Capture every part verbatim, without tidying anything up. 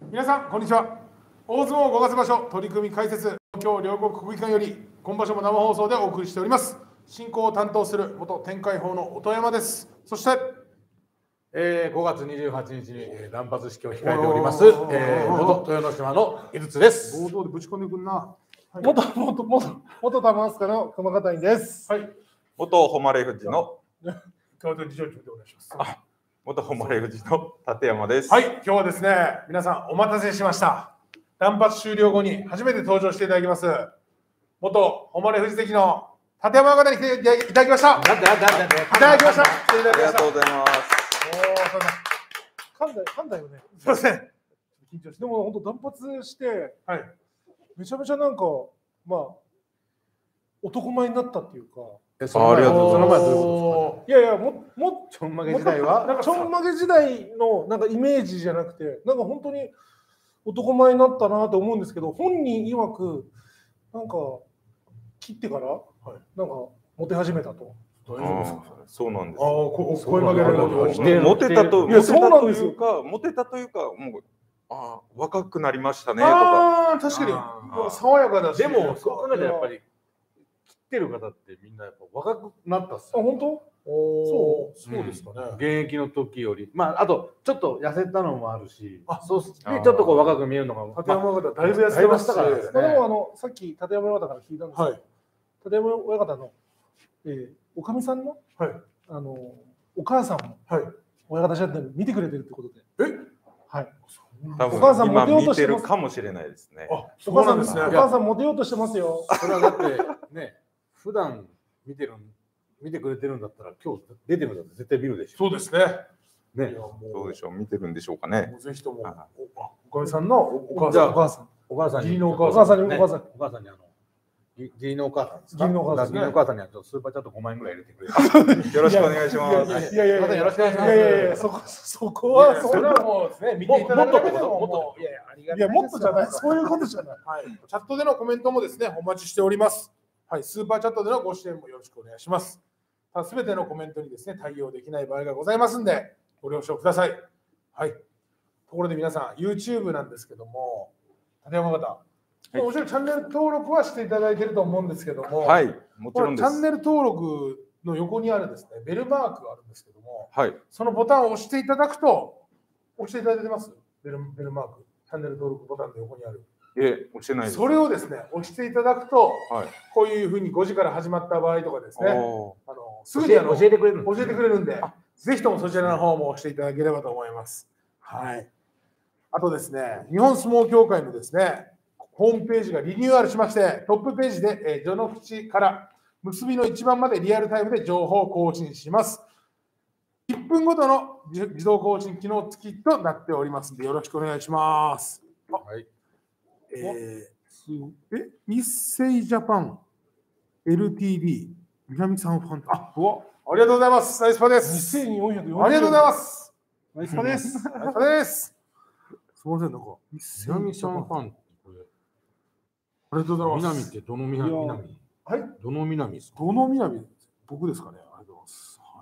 皆さんこんにちは。大相撲ごがつ場所取組解説、東京両国国技館より今場所も生放送でお送りしております。進行を担当する元天海鵬の音山です。そして、 えー、ごがつにじゅうはちにちに断髪式を控えております、えー、元豊ノ島の井筒です。 冒頭でぶち込んでくんな。はい、 元元元元玉飛鳥の熊形院です。 はい。 元誉富士の川戸次長でお願いします。 あ、元誉富士の立山です。 はい、今日はですね、皆さんお待たせしました。断髪終了後に初めて登場していただきます。元誉富士関の立山親方に来ていただきました。いただきました。 ありがとうございます。 おお、噛んだ噛んだよね。 すみません。 緊張して、でも本当断髪して、 はい、 めちゃめちゃなんかまあ男前になったっていうか。 え、その前はその前はどういうことですか。いやいや、ももちょんまげ時代はなんかちょんまげ時代のなんかイメージじゃなくて、なんか本当に男前になったなと思うんですけど、本人曰くなんか切ってから、はい、なんかモテ始めたと。 大丈夫ですか。そうなんです。 ああ、こ声かけられることがモテたと、 いやそうなんですよ。 モテたというか、もうあ若くなりましたねとか。 ああ、確かに爽やかだし。 でもそう考えたらやっぱり切ってる方ってみんなやっぱ若くなったっすよ。 あ、本当？ そう、そうですかね。 現役の時より、まああとちょっと痩せたのもあるし、 あ、 そうでちょっとこう若く見えるのが立山親方だいぶ痩せてましたからですね。 でもあのさっき立山親方から聞いたんですけど、立山親方のおかみさんのあのお母さんも親方ちゃんと見てくれてるってことで。 え？ はい。多分お母さんモテようとしてるかもしれないですね。 あ、そうなんですね。 お母さんモテようとしてますよ。 それはだってね、普段見てる見てくれてるんだったら今日出てるんだったら絶対見るでしょ。 そうですね。 ね、そうでしょう。見てるんでしょうかね。 ぜひともおかみさんのお母さん、 お母さん、 お母さんにお母さんにお母さんお母さんにあの義理のお母さんですか。 義理のお母さん、 義理のお母さんにはスーパーチャットごまん円ぐらい入れてくれる。 よろしくお願いします。 いやいやいや、よろしくお願いします。いやいやいや、そこそこはそれはもうね、見ていただければもっと、 いやいや、ありがたい。いや、もっとじゃない、そういうことじゃない。 はい。チャットでのコメントもですね、お待ちしております。はい、スーパーチャットでのご支援もよろしくお願いします。ただすべてのコメントにですね、対応できない場合がございますんで、ご了承ください。はい。ところで皆さん、YouTube なんですけども、立山方、もちろんチャンネル登録はしていただいていると思うんですけども、 はい、もちろんです。 チャンネル登録の横にあるですね、ベルマークがあるんですけども、 はい、 そのボタンを押していただくと、押していただいてますベル、ベルマーク、チャンネル登録ボタンの横にある。 え、押してないです。 それをですね、押していただくと、 はい、 こういうふうにごじから始まった場合とかですね、あのすぐににあの教えてくれる教えてくれるんで、ぜひともそちらの方も押していただければと思います。はい。あとですね、日本相撲協会のですね、ホームページがリニューアルしまして、トップページで、えー、序の口から結びの一番までリアルタイムで情報を更新します。いっぷんごとの自動更新機能付きとなっておりますので、よろしくお願いします。 はい。 えー、え、日清ジャパン エルティーディー 南さんファンあ、うわ、ありがとうございます。ナイスパです。 にせんよんひゃくよんじゅう。 ありがとうございます。 ナイスパです。 ナイスパです。すみません、なんか南さんファン。 ありがとうございます。 南ってどの南？南。 はい。 どの南ですか？ どの南？僕ですかね。ありがとうございます。はい、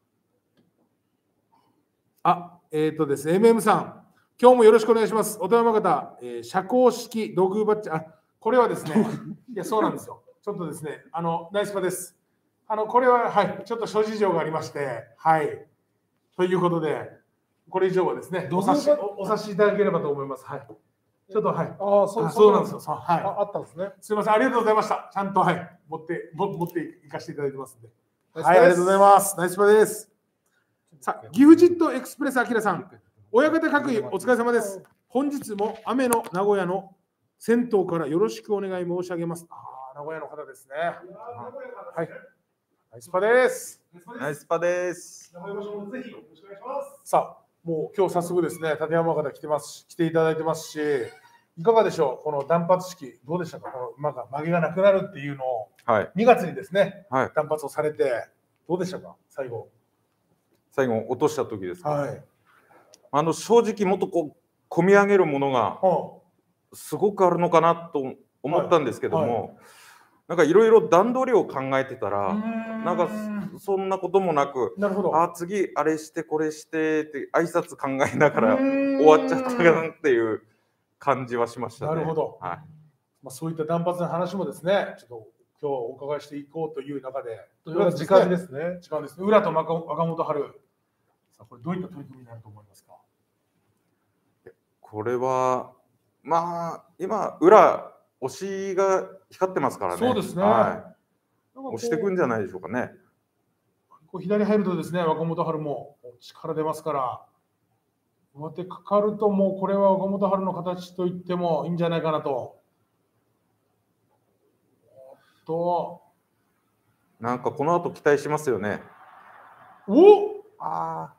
あ、えっ、ー、とですね、エムエム さん、今日もよろしくお願いします。お富山方、えー、社交式土偶バッジ、あ、これはですね、いや、そうなんですよ。ちょっとですね、あの、ナイスパです。あの、これは、はい、ちょっと諸事情がありまして、はい。ということで、これ以上はですね、お察し、お察しいただければと思います。はい。ちょっとはい。 ああ、そう、 そうなんですよ。はい。 あ、あったんですね。 すみません、ありがとうございました。ちゃんとはい、持っても持っていかせていただいてますんで。はい、ありがとうございます。ナイスパです。さあ、ギフジットエクスプレスあきらさん、親方各位お疲れ様です。本日も雨の名古屋の銭湯からよろしくお願い申し上げます。ああ、名古屋の方ですね。はい。ナイスパです。 ナイスパです。 さあ。もう今日早速ですね、立山方来てます、来ていただいてますし、いかがでしょう、この断髪式、どうでしたか、このまあ曲げがなくなるっていうのを、はい、にがつにですね、はい、断髪をされて、どうでしたか、最後。 最後、落とした時ですか。 はい、 あの正直、もっとこう、込み上げるものがすごくあるのかなと思ったんですけども、 なんかいろいろ段取りを考えてたら、なんかそんなこともなく、 なるほど。 あ次あれしてこれしてって挨拶考えながら終わっちゃったかなっていう感じはしましたね。 なるほど。 はい。 まあそういった断髪の話もですね、ちょっと今日お伺いしていこうという中で、 という時間ですね。 時間ですね。浦と若本春。さあこれどういった取り組みになると思いますか。 これはまあ今裏推しが光ってますからね。 そうですね。 はい、押していくんじゃないでしょうかね。 こう左入るとですね、若本春も力出ますから、上手かかるともうこれは若本春の形と言ってもいいんじゃないかなと。となんかこの後期待しますよね。 おあ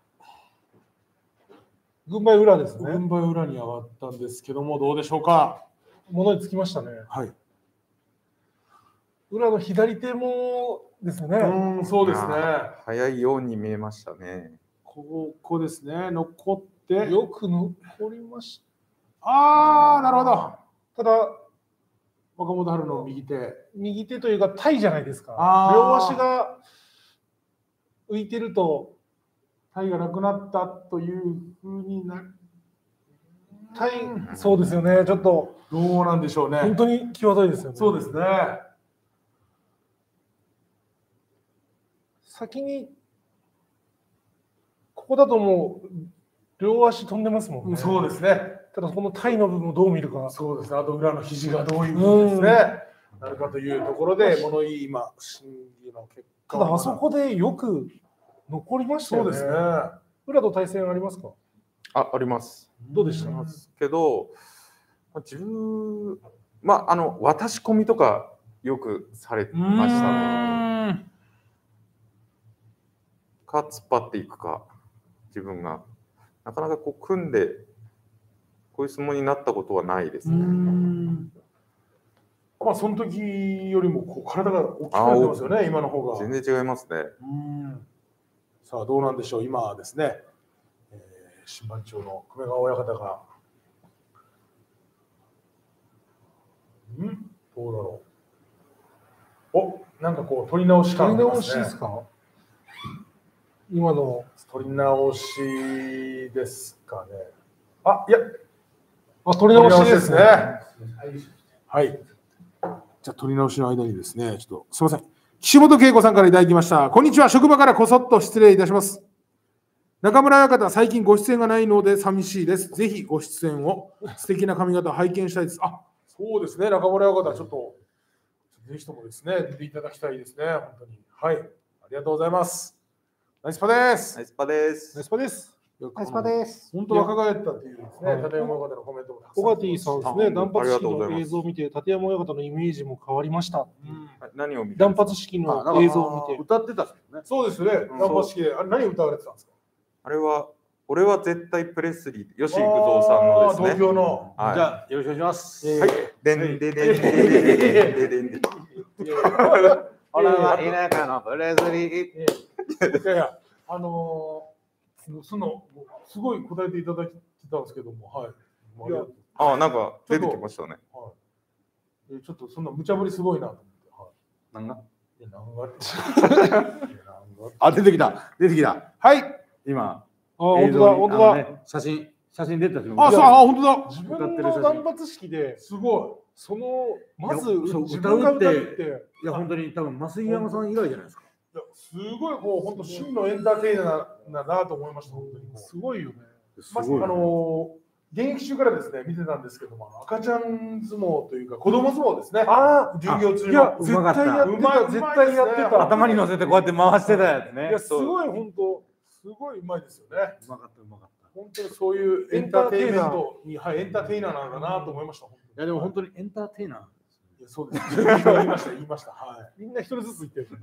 軍配裏ですね。 軍配裏に上がったんですけども、どうでしょうか。 物につきましたね。 はい。 裏の左手もですね。 うん、そうですね。 早いように見えましたね。 ここですね。残ってよく残りました。 ああ、なるほど。 ただ若本春の右手。 右手というかタイじゃないですか。 あー両足が浮いてるとタイがなくなったというふうになる。 タイ、そうですよね。ちょっとどうなんでしょうね。 本当に際どいですよね。 そうですね。 先にここだともう両足飛んでますもんね。 そうですね。 ただこのタイの部分をどう見るか。 そうですね。あと裏の肘がどういうふうにですね、なるかというところで物言い今審議の結果。 ただあそこでよく残りましたよね。 そうですね。 裏と対戦ありますか。 あ、あります。 どうでしたけど、自分まああの渡し込みとかよくされましたね。か突っ張っていくか、自分がなかなかこう組んでこういう相撲になったことはないですね。 まあその時よりもこう体が大きくなってますよね、今の方が。 全然違いますね。 うんさあどうなんでしょう、今はですね、えー、新番長の久米川親方が、んどうだろう。お、なんかこう取り直し感取り直がありますね。 しですか。今の取り直しですかね。あ、いや、 あ取り直しですね。 はい。じゃあ取り直しの間にですね、ちょっとすみません。岸本恵子さんからいただきました。こんにちは。職場からこそっと失礼いたします。中村親方、最近ご出演がないので寂しいです。ぜひご出演を、素敵な髪型を拝見したいです。あ、そうですね。中村親方、ちょっと、ぜひともですね、出ていただきたいですね。本当に。はい。ありがとうございます。ナイスパです。 ナイスパです。 ナイスパです。ナイスパです。 本当若返ったっていうですね、立山親方のコメントもたくさん。 オガティさんですね、断髪式の映像を見て、立山親方のイメージも変わりました。 何を見て断髪式の映像を見て。 歌ってたんですね。 そうですね、断髪式で。あれ、何歌われてたんですか。 あれは、俺は絶対プレスリー、吉幾三さんのですね。 東京の。 じゃあ、よろしくお願いします。 はい。でんでんでんでんでんでんでんでん。 俺は田舎のプレスリー。 いやいや、あのー、そのすごい答えていただいてたんですけども、はい。 いやああ、なんか出てきましたね。 はい。えちょっとそんな無茶ぶりすごいなと思って。はい。 何が？ いや、なんがって。 あ、出てきた。出てきた。 はい。 今。 あ、本当だ、本当だ。 写真、写真出てた。 あ、そう、あ、本当だ。 自分の断髪式で、 すごい。 そのまず歌うって、いや本当に多分増井山さん以来じゃないですか。 いや、すごいこう本当真のエンターテイナーだなと思いました。本当にすごいよね。 まずあの現役中からですね見てたんですけども、赤ちゃん相撲というか子供相撲ですね。 ああ、 授業中いやの絶対やってた、絶対やってた。 頭に乗せてこうやって回してたやつね。 いやすごい本当すごいうまいですよね。 うまかったうまかった。 本当にそういうエンターテイメントに、はい、エンターテイナーなんだなと思いました。いやでも本当にエンターテイナー。 いやそうです。言いました言いました。はい。 みんな一人ずつ言ってる。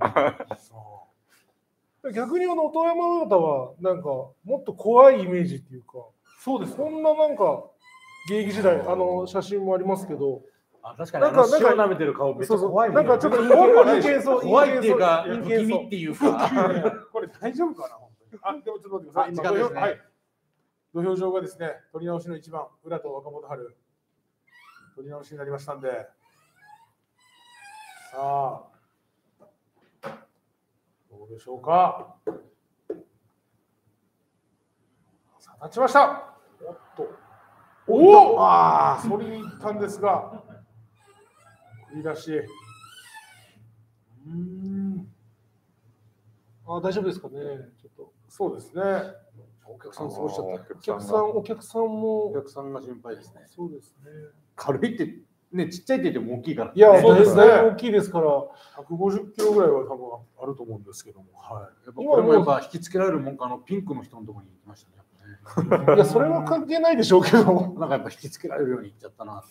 逆にあの音山親方はなんかもっと怖いイメージっていうか、 そうです。 こんななんか現役時代あの写真もありますけど、 あ確かになんか塩舐めてる顔めっちゃ怖いなんかちょっと怖陰険そう、 怖いっていうか陰不気味っていうか。 これ大丈夫かな本当に。あ、でもちょっと待ってください。今時間ですね。 はい。土俵上がですね、取り直しの一番、裏と若元春、取り直しになりましたんで、さあ、どうでしょうか。さあ、立ちました。おっと。おお、ああ、それに行ったんですが。振り出し。うーん。 あ、大丈夫ですかね。ちょっと。 そうですね。 お客さん過ごしちゃった。 お客さん、お客さんも。 お客さんが心配ですね。 そうですね。 軽いってね、ちっちゃいって言っても大きいから。 いや、 そうですね。 大大きいですから。 ひゃくごじゅっキロぐらいは多分あると思うんですけども。はい。 やっぱこれもやっぱ引きつけられるもんか、あのピンクの人のところに行きましたね。 いや、それは関係ないでしょうけど。 なんかやっぱ引きつけられるようにいっちゃったな。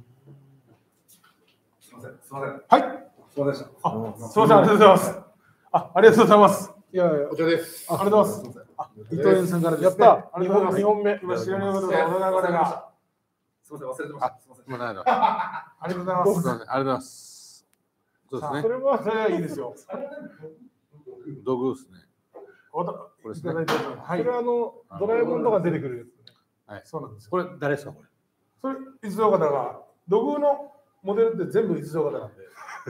すみません。すみません。 はい。 すみませんでした。 あ、すみません、ありがとうございます。あ、ありがとうございます。 いやいや、 こちらです。 ありがとうございます。あ、伊藤園さんからですね。 やった。 二本、二本目。 今知らないことがお流れが。 すみません、忘れてました。すみません。 まだまだ。 ありがとうございます。 ありがとうございます。そうですね。 それは、 それはいいですよ。 道具ですね。 これですね。はい。 それはあの、ドラえもんとか出てくるやつね。 はい、そうなんですよ。 これ誰ですかこれ。 それ、伊豆方が、土偶のモデルって全部伊豆方なんで。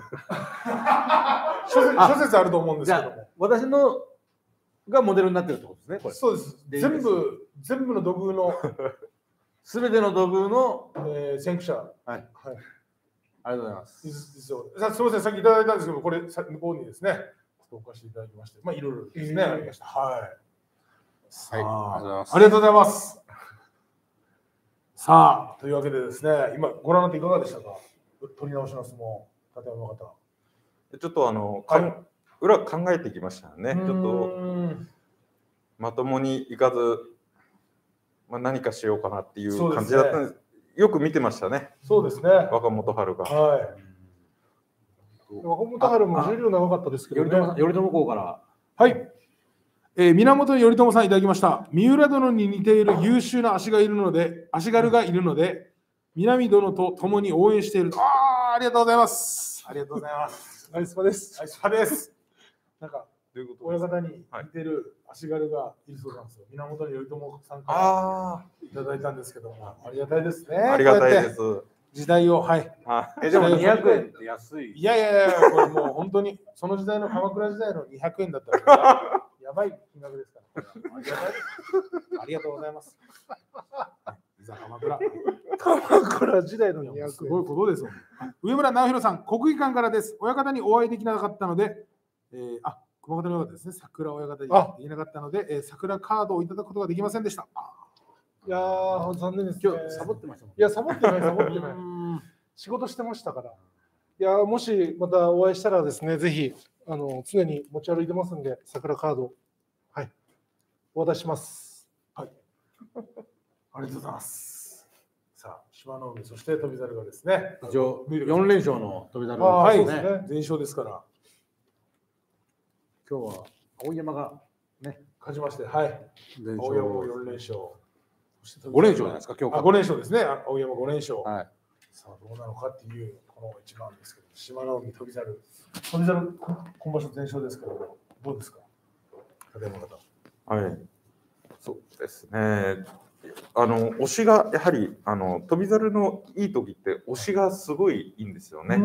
諸説諸説あると思うんですけども。 私のがモデルになってるってことですね。これ。 そうです。全部、全部の土偶の。 すべての土偶の、 えー、先駆者。はい。 はい。ありがとうございます。 すみません、さっきいただいたんですけど、これ、向こうにですね、お貸していただきまして、まあ、いろいろですね、ありました。はい。 はい。ありがとうございます。 ありがとうございます。さあ、というわけでですね、今ご覧になっていかがでしたか。取り直しの相撲、立山の方。 ちょっとあの、 はいか裏考えてきましたね。ちょっとまともにいかず、まあ、何かしようかなっていう感じだったんです。ですね、よく見てましたね。 そうですね。 若元春が。 はい。 若元春も重量長かったですけどね。 頼朝公から。 はい。えー、源頼朝さんいただきました。三浦殿に似ている優秀な足がいるので、足軽がいるので、南殿と共に応援している。ああ、ありがとうございます。ありがとうございます。 ナイスパです。 ナイスパです。なんか、親方に似てる足軽がいるそうなんですよ。源頼朝さんからいただいたんですけども、ありがたいですね。 ありがたいです。 時代を、はい。 え、でもにひゃくえんって安い。 いやいやいや、これもう本当に、その時代の鎌倉時代のにひゃくえんだったら、やばい金額ですから。ありがたいです。ありがとうございます。いざ鎌倉。 鎌倉時代のにひゃくえん。 すごいことですよ。上村直弘さん、国技館からです。親方にお会いできなかったので、えー、あ、熊本の親方ですね。桜親方にできなかったので、えー、桜カードをいただくことができませんでした。 いやー、残念です、ね。 今日サボってましたもん。 いや、サボってない、サボってない。仕事してましたから。いや、もしまたお会いしたらですね、ぜひ、あの、常に持ち歩いてますんで、桜カード、はい、お渡しします。 はい。ありがとうございます。さあ、島の海、そして翔猿がですね、 一応よん連勝の翔猿はいですね。 全勝ですから。 今日は青山がね、 勝ちまして、はい。青山もよん連勝。 ご連勝じゃないですか、今日。 あ、ご連勝ですね。青山ご連勝。 はい。 さあ、どうなのかっていう、この一番ですけど、島の海、翔猿。翔猿、今場所全勝ですけど、どうですか、立山方。 はい。そうですね。あの押しがやはりあの翔猿のいい時って押しがすごいいいんですよね。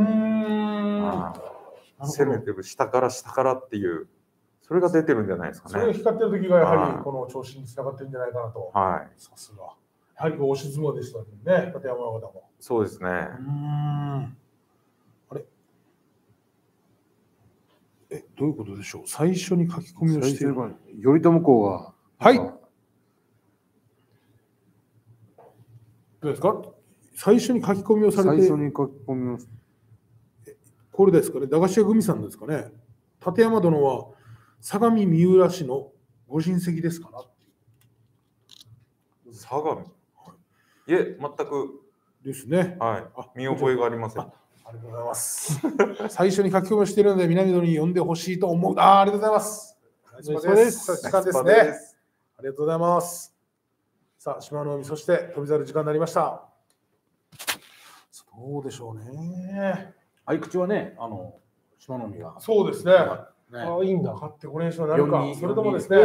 攻めてる下から下からっていうそれが出てるんじゃないですかね。 それが光ってる時がやはりこの調子につながってるんじゃないかなと。 はい。 さすが。やはり押し相撲でしたね、立山親方も。 そうですね。うん。 あれ。え、どういうことでしょう。最初に書き込みをしている。 頼朝公が。 はい。どうですか。最初に書き込みをされて。 最初に書き込みを。 これですかね。駄菓子屋組さんですかね。立山殿は相模三浦市のご親戚ですかな。 相模。いえ、全く。 ですね。 はい。見覚えがありません。 ありがとうございます。最初に書き込みをしているので、南殿に呼んでほしいと思う。あ、ありがとうございます。そうです。時間ですね。ありがとうございます。さあ、島の海、そして翔猿時間になりました。どうでしょうね。 合口はね、あの島の海が。 そうですね。 ああ、いいんだ。 勝ってご連勝になるか。それともですね。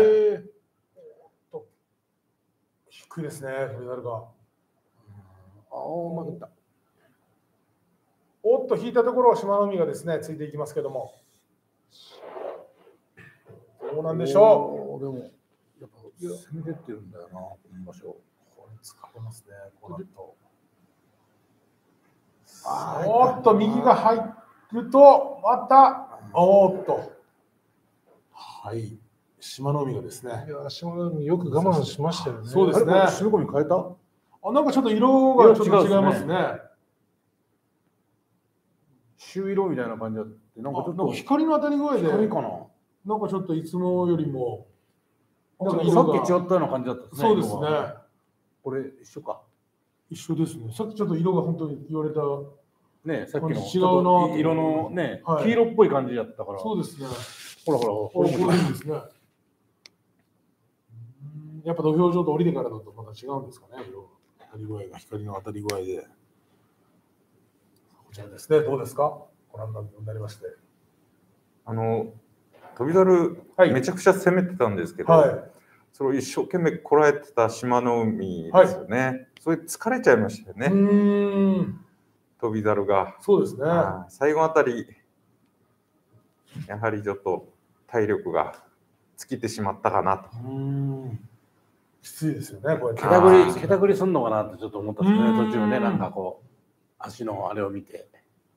低いですね、翔猿が。 ああ、まくった。 おっと引いたところを志摩ノ海がですねついていきますけども、どうなんでしょう。でもやっぱ攻めてってるんだよな今場所。 これ疲れますね。この後。 あおっと右が入るとまたおっとはい志摩ノ海がですね。 いや、志摩ノ海よく我慢しましたよね。 そうですね。 締め込み変えた？ あ、なんかちょっと色がちょっと違いますね。 朱色みたいな感じだって、なんかちょっと光の当たり具合で、 光かな。 なんかちょっといつもよりも、 なんかさっき違ったような感じだったですね。 そうですね。 これ一緒か。 一緒ですね。さっきちょっと色が本当に言われた。 ね、さっきの違うな色のね、 はい、 黄色っぽい感じだったから。 そうですね。 ほらほらほら、これいいですね。やっぱ土俵上と降りてからだとまた違うんですかね。色当たり具合が光の当たり具合で。こちらですね。どうですか。ご覧になりまして。 あの翔猿、はい、めちゃくちゃ攻めてたんですけど、はい、それを一生懸命こらえてた志摩ノ海ですよね。はい、それ疲れちゃいましたよね。 うん翔猿が。 そうですね。 最後あたりやはりちょっと体力が尽きてしまったかなと。 うんきついですよね。これけたぐりけたぐりすんのかなってちょっと思ったんですね。途中ねなんかこう足のあれを見て。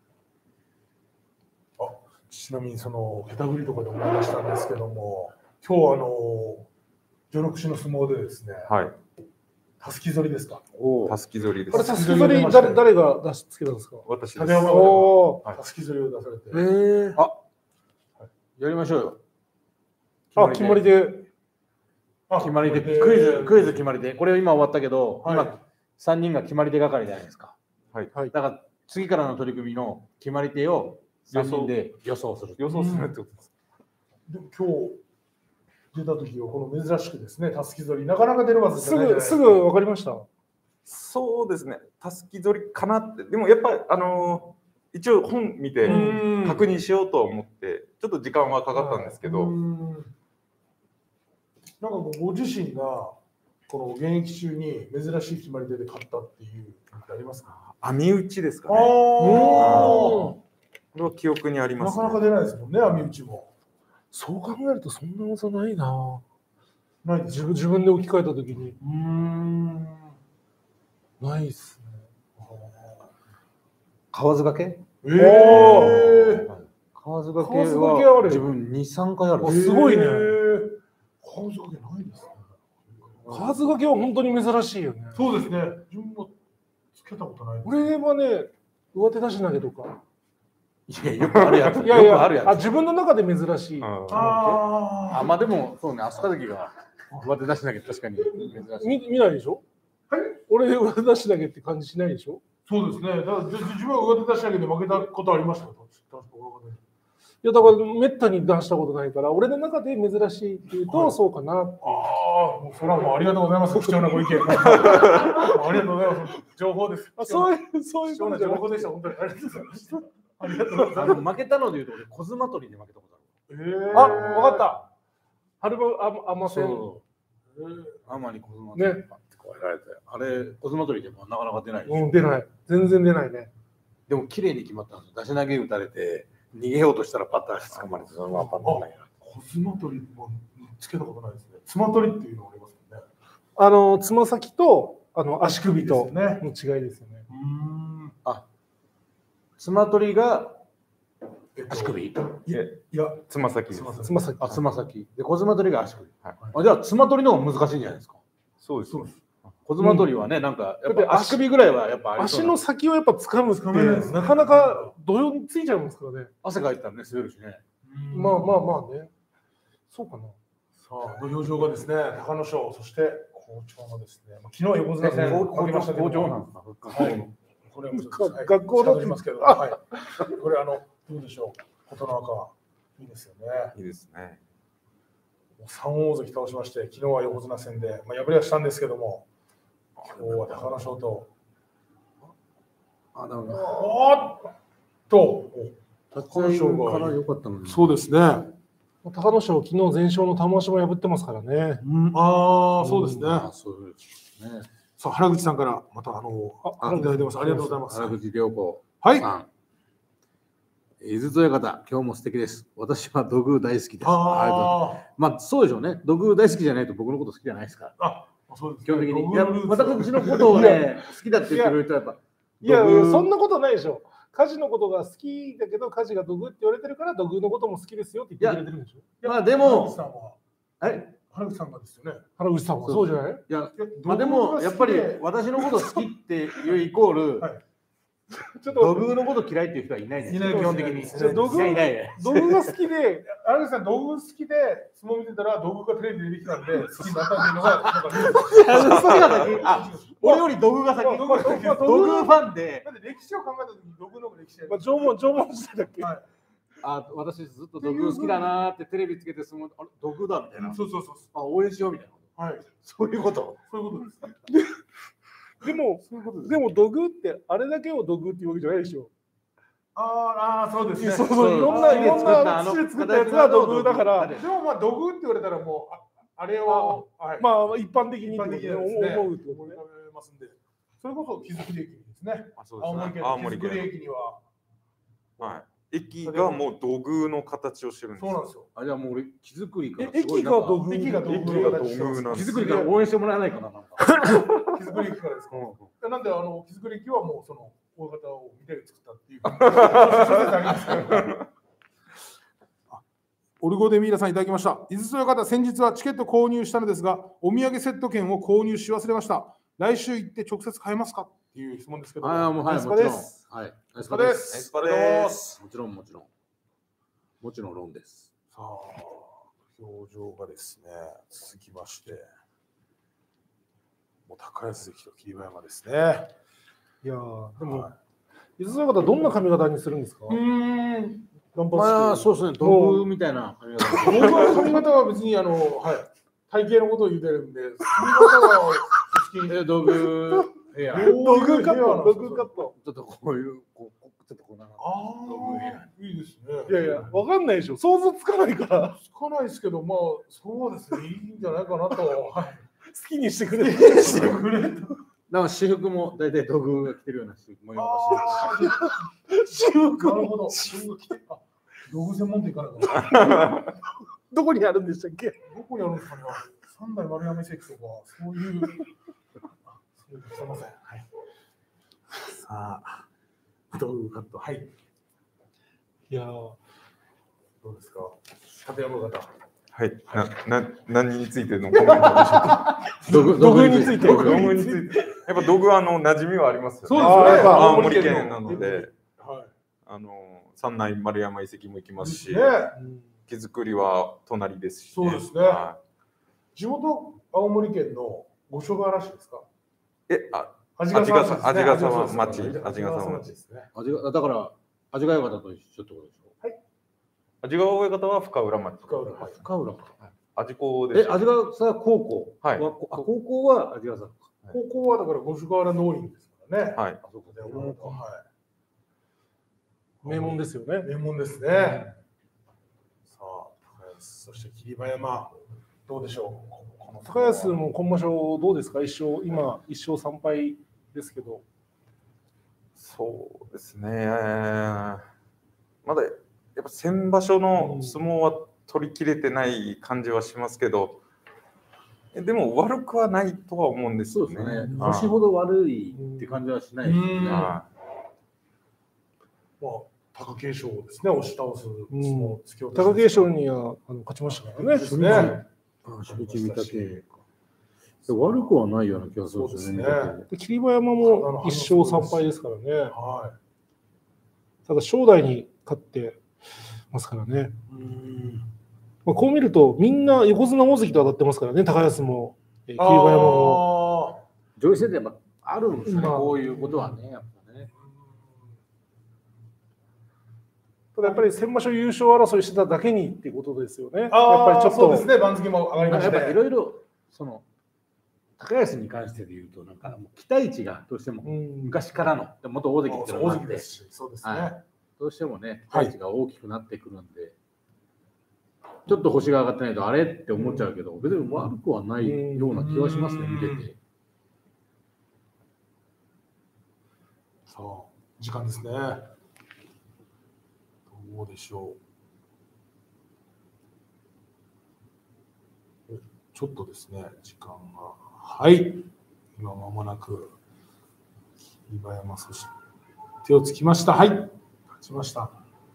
ちなみにそのけたぐりとかで思い出したんですけども、今日あの序ノ口の相撲でですね、 はい、 たすき反りですか。 たすき反りです。 これたすき反り誰誰が出しつけたんですか。 私です。 竹山がたすき反りを出されて。 えー、 あ、やりましょうよ。 あ、決まりで。 決まりでクイズクイズ決まりで。これ今終わったけど、はい、今さんにんが決まり手係じゃないですか。 はい。 だから次からの取り組みの決まり手を予想で予想する。 予想するってことです。 でも今日出た時はこの珍しくですね、たすき反りなかなか出るわけじゃないじゃないですか。すぐすぐ分かりました。 そうですね。たすき反りかなって。でもやっぱりあのー、一応本見て確認しようと思ってちょっと時間はかかったんですけど、 なんかご自身がこの現役中に珍しい決まり手で勝ったっていうのってありますか。 網打ちですかね。ああ。これは記憶にあります、 ね。なかなか出ないですもんね、網打ちも。 そう考えるとそんな技ないな。ない自分自分で置き換えたときに。 うーん。 ないっすね。 河津掛け？ ええ。 河津掛けは自分に、さんかいある。 すごいね。 河津掛けないですね。 河津掛けは本当に珍しいよね。 そうですね。自分もつけたことない。 俺はね、上手出し投げとか。 いや、よくあるやつ。 いやいや、あるやつ。あ、自分の中で珍しい。 ああ、まあでも、そうね、飛鳥関が上手出し投げ確かに珍しい。 見見ないでしょ。はい。俺上手出し投げって感じしないでしょ。 そうですね。だから自分は上手出し投げで負けたことありました。 いやだからめったに出したことないから、俺の中で珍しいっていうと、はい、そうかな。ああ、 もうそれはもうありがとうございます。貴重なご意見。ありがとうございます。情報です。 あ、そういうそういう貴重な情報でした。本当にありがとうございました。ありがとうございます。 負けたのでいうと俺小妻取りで負けたことある。 えー、あ、わかった。春場あ甘せん。 甘に小妻取りってこうやられて、あれ小妻取りでもなかなか出ないでしょ。 うん、出ない。全然出ないね。 でも綺麗に決まったんですよ。出し投げ打たれて。逃げようとしたらパッと足つかまれてそのままパッとない。 小妻取りもつけたことないですね。妻取りっていうのがありますよね。 あのつま先とあの足首との違いですよね。 うん。あ、妻取りが足首？いや、いやつま先です。 つま先。 あ、つま先。で小妻取りが足首。はい。あ、じゃあ妻取りの方が難しいんじゃないですか。 そうです。そうです。 小妻取りはね、なんかやっぱ足首ぐらいはやっぱ足の先をやっぱ掴むってなかなか土俵についちゃいますからね。 汗かいてたらね滑るしね。 まあまあまあね。そうかな。 さあ土俵上がですね、隆の勝、そして好調のですね、昨日横綱戦負けましたけど、 好調なんですか。 はい。これも学校のますけど、はい。これあのどうでしょう。琴ノ若いいですよね。 いいですね。 三大関倒しまして、昨日は横綱戦でまあ敗れはしたんですけども。今日は隆の勝と、 あ、なるほど。 おっと、 隆の勝から良かったのに。 そうですね。 隆の勝、昨日全勝の玉鷲も破ってますからね。 うん、ああ、そうですね。 そうですね。 さあ、原口さんからまたあの、あ、いただいてます。ありがとうございます。 原口良子。 はい。 井筒親方、今日も素敵です。私は土偶大好きです。 あありがとうございます。まあそうでしょうね。土偶大好きじゃないと僕のこと好きじゃないですから。 あ、そうですね。 基本的に。い土偶や、 のルーツ私のことをね、好きだって言ってくれる人はやっぱ。 いや、 土偶そんなことないでしょ。家事のことが好きだけど、家事が土偶って言われてるから、土偶のことも好きですよって言ってくれてるんでしょ。 まあで原口も、 さんは、 え原口さんがですよね。 原口さんはそうじゃない？ いや、 いやまあでも、やっぱり土偶が好きで私のこと好きっていうイコール、 はいちょっ土と偶のこと嫌いっていう人はいないです。 いない基本的に。 ですね土偶いやいないね。 土偶が好きで、 原口さん、道具好きで相撲見てたら、道具がテレビで出てきたんで、好きになったっていうのが、なんかそれが先。あ、俺より土偶が先。 土偶が先土偶ファンで。 だって歴史を考えたときに、道具の方が歴史あるまあ、縄文縄文時代だっけ？ はいあ、私ずっと土偶好きだなーってテレビつけて相撲、あれ土偶だみたいな。 そうそうそうそあ、応援しようみたいな。 う。はい。 そういうこと。 そういうことです。 でも、でも土偶ってあれだけを土偶っていうわけじゃないでしょ。 あーあー、そうですね。 そうそう、いろんな、いろんな土で作ったやつが土偶だから、 でもまあ、道具って言われたらもう、ああれを、はいまあ一般的に一般的にってことねですね、 思うってことね。 思い浮かべますんで、それこそ木造駅ですね。 あ、そうですね。 青森県青森の木造県。 駅には、 はい。駅がもう土偶の形をしてるんですよ。 そうなんですよ。 あ、じゃあもう俺、木作りかえらすごい駅なんか。 が土偶駅が土偶駅が土偶なん木です作りから応援してもらえないかな。なんか木造駅からですか。なんで、あの木造駅はもうその大型を見て作ったっていう。オルゴデミーラさんいただきました。井筒親方、先日はチケット購入したのですが、お土産セット券を購入し忘れました。来週行って直接買えますかっていう質問ですけど。 ああ、もうはい、 ナイスもちろん。 パです。 はい。ナイスパパで。 ですす。 ナイスパですもちろん、もちろん。もちろんロンです。 さあ、表情がですね、続きまして、もう高安関と霧馬山ですね。 いやーでも、 は伊豆親方どんな髪型にするんですか？ い、うーん、 まあ、そうですね。土偶みたいな髪型。 僕は髪型は別にあの、はい、体型のことを言ってるんで、髪型は好き。 え、土偶ヘア。ち土偶カット、土偶カット。 ょっとこういう、こう、ちょっとこうなんか。 あ土偶ヘア。 あ、いいですね。 いやいや、わかんないでしょ。想像つかないから、 つかないですけど、まあ、そうですね、いいんじゃないかなと。はい、 好きにしてくれ。 してくれと。 だから私服も大体土偶が着てるような私服模様がしてる。 あ私服あ、なるほど。道具来て、あ、道具専門店行かないかな。 どこにあるんでしたっけ？ どこにあるんですかね。三代丸山遺跡とか、そういう。あ、そういうすみません。はい。さあ、道具カット。はい。 いやーどうですか。立山方。 はい。な、な、何についてのコメントでしょうか。 土偶土偶について土偶について。やっぱ土偶はあの馴染みはありますよね。 そうですねやっぱ青青森森県の県なので、 はい。 あの三内丸山遺跡も行きますし、 ね、 木造りは隣ですし、 そうですねは地元青森県の五所川原市ですか。 いえ、あ、 味味ヶ沢味ヶ沢味ヶ沢町味ヶ味ヶ沢町沢町ですね。 味が、だから、味が良かったと一緒ってことでしょ。 味川親方は深浦町。 深浦はい深浦か。 味子です。 え、味がさ高校。 はいあ、高校は味がさ。 高校はだから五所川原農林ですからね。 はい。 あそこで。 は名門ですよねい。。名門ですね。さあ、そして霧馬山、どうでしょう。この高安も今場所どうですか？一勝、今一勝三敗ですけど。 そうですね。まだやっぱ先場所の相撲は取り切れてない感じはしますけど、えでも悪くはないとは思うんですよね。 そうですね。 はい星ほど悪いって感じはしないですうんね。 はまあ、貴景勝ですね、押し倒す相撲を突き落とし貴景勝にはあの勝ちましたからね。 ですね。 初日見たけ。悪くはないような気がするんですよね。 そうですねで霧馬山も一勝三敗ですからね。 はただ正代に勝ってますからね。 い。うん。 まあ、こう見るとみんな横綱大関と当たってますからね。高安も、えー霧馬山も。 あ上位戦ってやっぱあるんですよね。 まあこういうことはね、やっぱね。 ただやっぱり先場所優勝争いしてただけにっていうことですよね。やっーあー、 ぱりちょっとそうですね、番付も上がりましたね。 なんかやっぱいろいろその高安に関してで言うとなんかもう期待値がどうしてもうん昔からの元大関っていうのもあって大関ですし、そうですね。 はいどうしてもね期待値が大きくなってくるんで、ちょっと星が上がってないとあれって思っちゃうけど、別に悪くはないような気はしますね、 うん見てて。 さあ、時間ですね。どどうでしょう。ちょっとですね、時間が。はい。今まもなく、霧馬山、そして手をつきました。はい。勝ちました。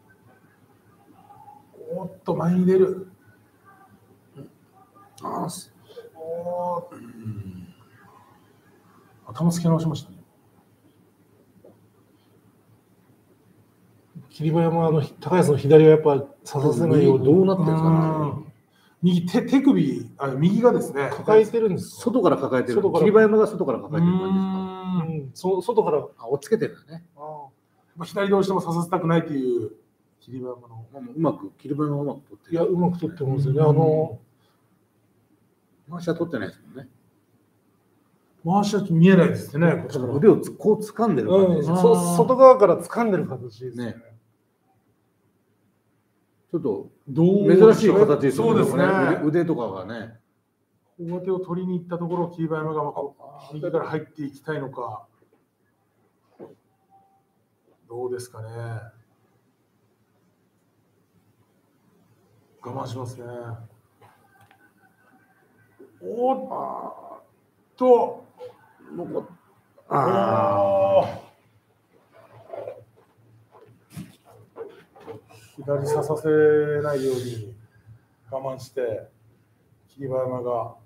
おっと、前に出る。あおー、うん、頭つけ直しましたね。 霧馬山の高安の左はやっぱ刺させないように。 どうなってるんですかね。 右手手首あ右がですね抱えてるんです。 外から抱えてる。霧馬山が外から抱えてる感じですか。 うん、外からあ押っつけてるね。 ああ左どうしても刺させたくないという霧馬山のうまく霧馬山うまく取ってる。 いやうまく取ってますよね。あの回しは取ってないですもんね。 回しは見えないですね。 こっちから腕をこう掴んでる感じです。 外側から掴んでる形ですね。 ちょっと珍しい形ですよね。 そうですね。 腕とかがね。 上手を取りに行ったところを霧馬山が右から入っていきたいのか。どうですかね。我慢しますね。おっと。ああ。左差させないように我慢して霧馬山が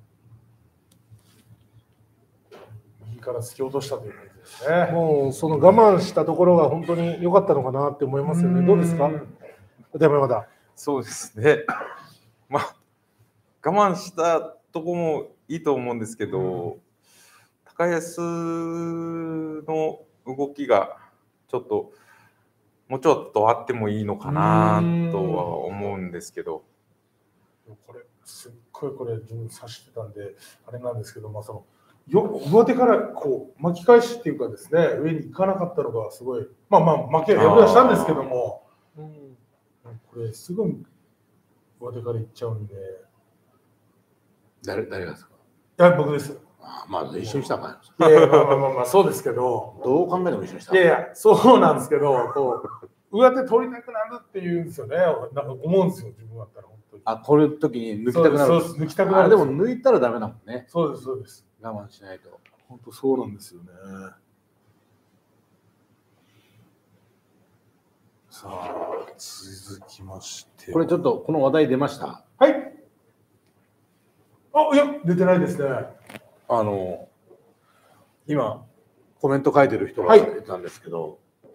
右から突き落としたという感じですね。 もうその我慢したところが本当に良かったのかなって思いますよね。どうですか、片山山田。 そうですね。まあ我慢したとこもいいと思うんですけど、うん、高安の動きがちょっともうちょっとあってもいいのかなとは思うんですけど。 これすっごいこれ自分指してたんであれなんですけど、まあそのよ上手からこう巻き返しっていうかですね、上に行かなかったのがすごい、まあまあ負け敗れはしたんですけども、うん、これすぐ上手から行っちゃうんで。 誰誰がですか？ いや僕です。 あまあ一緒にしたかいやいやまあまあまあまあそうですけど、 どう考えても一緒にした。 いやいやそうなんですけど、こう上手取りたくなるっていうんですよね。なんか思うんですよ自分だったら本当に。 あこれ時に抜きたくなる。 そうです抜きたくなる。 あでも抜いたらダメだもんね。 そうですそうです。 我慢しないと。 本当そうなんですよね。さあ続きまして、 これちょっとこの話題出ました。 はい。あいや出てないですね。 あの今コメント書いてる人がいたんですけど、はい、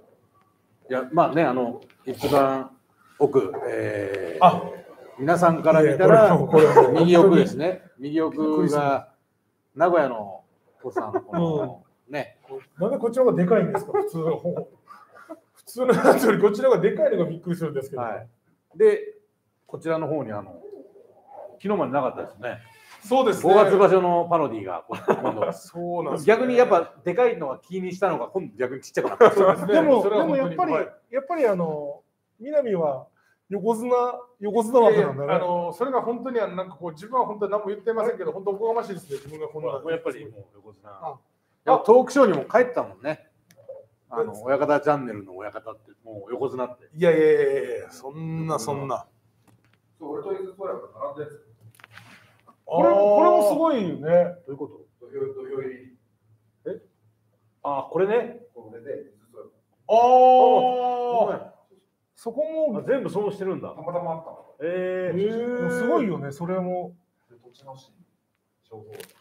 いやまあねあの一番奥、えー、あ皆さんから見たら右奥ですね。右奥が名古屋のお子さんのこの、うん、ね。 なんでこっちの方がでかいんですか普通の方。普通のやつよりこっちの方がでかいのがびっくりするんですけど。 はい、でこちらの方にあの昨日までなかったですね。 そうですね。 ごがつ場所のパロディが今度そうなんです、ね、 逆にやっぱでかいのが気にしたのが今度逆にちっちゃくなった。 そうですね。でもでもやっぱりやっぱりあの南は横綱横綱枠なんだね。 あのそれが本当にあのなんかこう自分は本当に何も言ってませんけど本当おこがましいですね自分がこんなやっぱりもう横綱。あトークショーにも帰ったもんね。あの親方チャンネルの親方ってもう横綱って。 いやいやいやいやそんなそんな。 そう俺と伊豆親方並んでるんですよ。 これこれもすごいよね。どういうこと？ 土俵入り。 え？あこれね。 これでああ。 そこも全部そうしてるんだ。 たまたまあったの。 ええー、 すごいよねそれも。 土地の市情報高いです。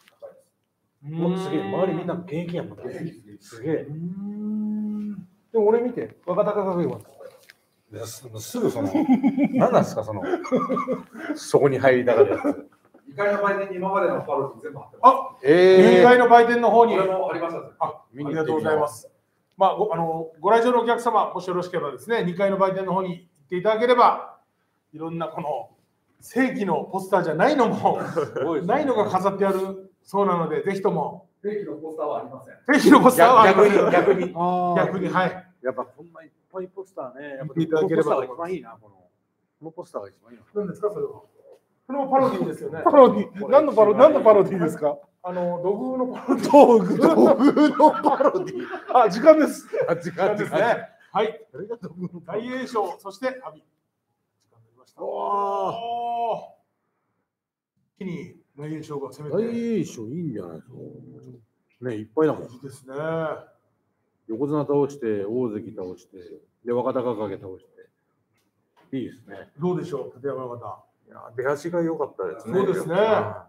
もうすげえ周りみんな現役やもんね。すげえ。 でも俺見て若隆景は。 すぐその何なんですかそのそこに入りたがるやつ。 にかいの売店に今までのパロディ全部貼ってます。あ、ええー。にかいの売店の方に。 これもありました。 あ、ありがとうございます。まあごあのご来場のお客様もしよろしければですね、にかいの売店の方に行っていただければいろんなこの正規のポスターじゃないのもないのが飾ってあるそうなのでぜひとも正規のポスターはありません。 正規のポスターはありません。 逆に逆にはい。 やっぱこんないっぱいポスターね。やっぱいただければ。 このポスターが一番いいなこのこのポスターが一番いいな。 何ですかそれは。これもパロディですよね。 パロディ。何のパロ何のパロディですか。 あの土偶のパロディ。 道具道具のパロディ。あ時間です。 あ時間ですね。 はい。 誰が毒の大栄翔、そして阿炎。時間になりました。 おおー。一気に大栄翔が攻めて。 大栄翔いいんじゃないですか。ね、いっぱいだもん。 いいですね。 横綱倒して、大関倒して、で、若隆景倒して。いいですね。 どうでしょう、立山親方。 いや出足が良かったですね。 そうですね。や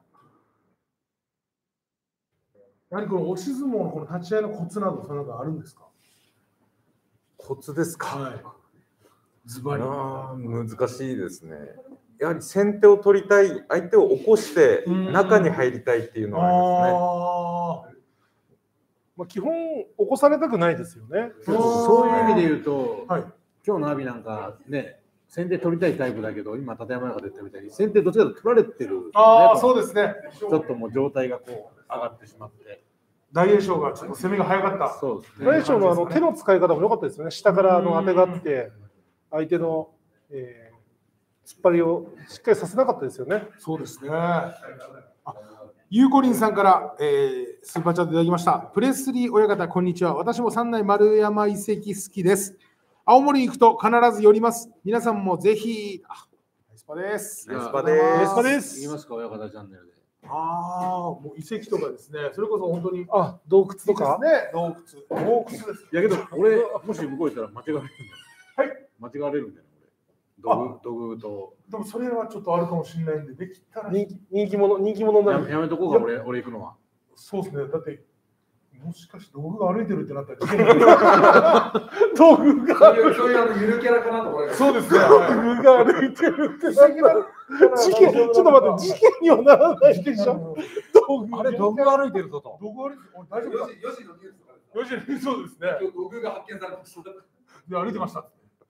はりこの押し相撲のこの立ち合いのコツなど、そのなんかあるんですか。 コツですか。 はい。ズバリ。 難しいですね。やはり先手を取りたい、相手を起こして中に入りたいっていうのはありますね。 まあ基本起こされたくないですよね。 そういう意味で言うと、 はい、 今日の阿炎なんかね、先手取りたいタイプだけど、今立山親方言ったみたいに先手どっちかと取られてる、ね。 ああ、そうですね。 ちょっともう状態がこう上がってしまって。 大栄翔がちょっと攻めが早かった。 そうですね。 大栄翔のあの手の使い方も良かったですよね。下からあの当てがって相手の、えー、突っ張りをしっかりさせなかったですよね。 そうですね。ゆうこりんさんから、えー、スーパーチャットいただきました。プレスリー親方、こんにちは。私も三内丸山遺跡好きです。青森に行くと必ず寄ります。皆さんもぜひ。あ、ナイスパです。 ナイスパです。 ナイスパです。 言いますか、親方チャンネルで。 ああ、もう遺跡とかですね。それこそ本当に。 あ、洞窟とか。 ね、洞窟。洞窟です。 いやけど、俺、もし向こう行ったら間違われるんだよ。 はい。 間違われるんだよ、俺。土偶と。 でもそれはちょっとあるかもしれないんで、できたら。 人気人気者、人気者になる。 やめとこうか、俺、俺行くのは。 そうですね。だって、もしかして道具が歩いてるってなったら、 道具がそういうそういうあのゆるキャラかなと思います。 そうですね。 道具が歩いてるって事件、ちょっと待って、事件にはならないでしょ。道具あれ、道具歩いてるぞと。 道具歩いてる。大丈夫か。 よしのニュースとかですか。 よしのニュース、そうですね。 今日道具が発見されました。 で、歩いてました。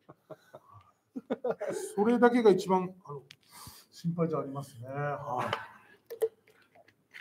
それだけが一番あの心配じゃありますね。はい。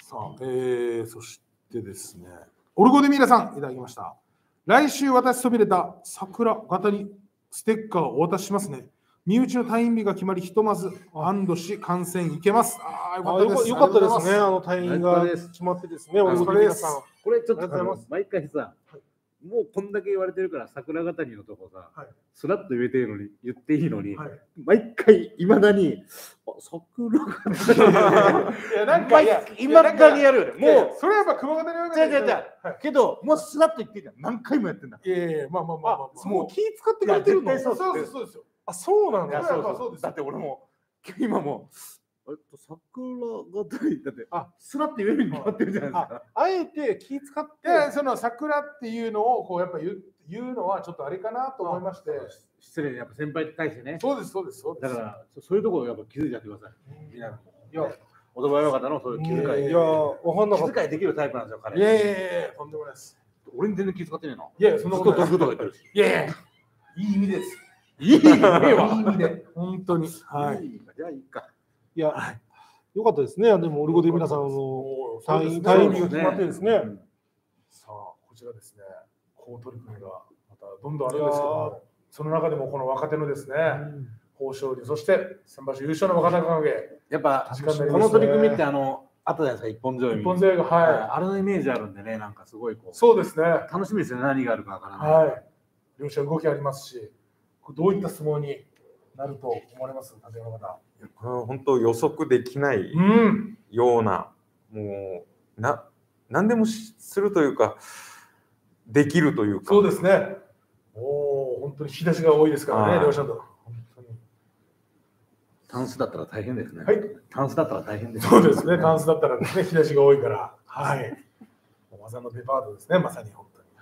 さあ、えー、そしてですね。オルゴで皆さんいただきました。来週渡しそびれた桜型にステッカーをお渡ししますね。身内の退院日が決まり、ひとまず安堵し観戦行けます。ああ、よかったです。 よかったですね。あの退院が決まってですね。オルゴで皆さん。 これちょっと毎回さ、もうこんだけ言われてるから桜型にのとこさ、はい、スラッと言えていいのに言っていいのに、はい、毎回いまだに桜型いやなんかいまだにやるよね。もうそれはやっぱ熊本に言われてるけど、もうスラッと言ってんじゃん。何回もやってんだ。いやいやまあまあまあまあ、もう気使ってくれてるの。そうそうそうですよ。あ、そうなんだ。だって俺も今もえっと、桜型にだってあスラって言えるに決まってるじゃないですか。あえて気使って、その桜っていうのをこうやっぱ言う言うのはちょっとあれかなと思いまして。失礼、やっぱ先輩に対してね。そうですそうですそうです。だからそういうところをやっぱ気づいてやってください。みんな。いや、おとばよ方のそういう気遣い。いや、わかんなかった。気遣いできるタイプなんですよ彼。いやいやいや、とんでもないです。俺に全然気遣ってねえの。いや、そんなことない。ずっと言ってるし。いやいや、いい意味です。いい意味はいい意味で本当に。はい。じゃあいいか。いや。よかったですね。でもオルゴで皆さんの退院退院日が決まってですね。さあこちらですね。こう取り組みがまたどんどんあるんですけども、その中でもこの若手のですね、豊昇龍そして先場所優勝の若隆景。やっぱこの取り組みってあの後でさ一本背負い。一本背負いがはい。あれのイメージあるんでね、なんかすごいこう。そうですね。楽しみですね。何があるかわからない。はい。両者動きありますし、どういった相撲になると思われます、立山方。 本当予測できないような、うん、もうな何でもするというかできるというか。 そうですね。おお、本当に引き出しが多いですからね、両者と。本当に。タンスだったら大変ですね。はい。タンスだったら大変です、ね。そうですね。タンスだったらね、引き出しが多いから。はい。技のデパートですね、まさに本当に。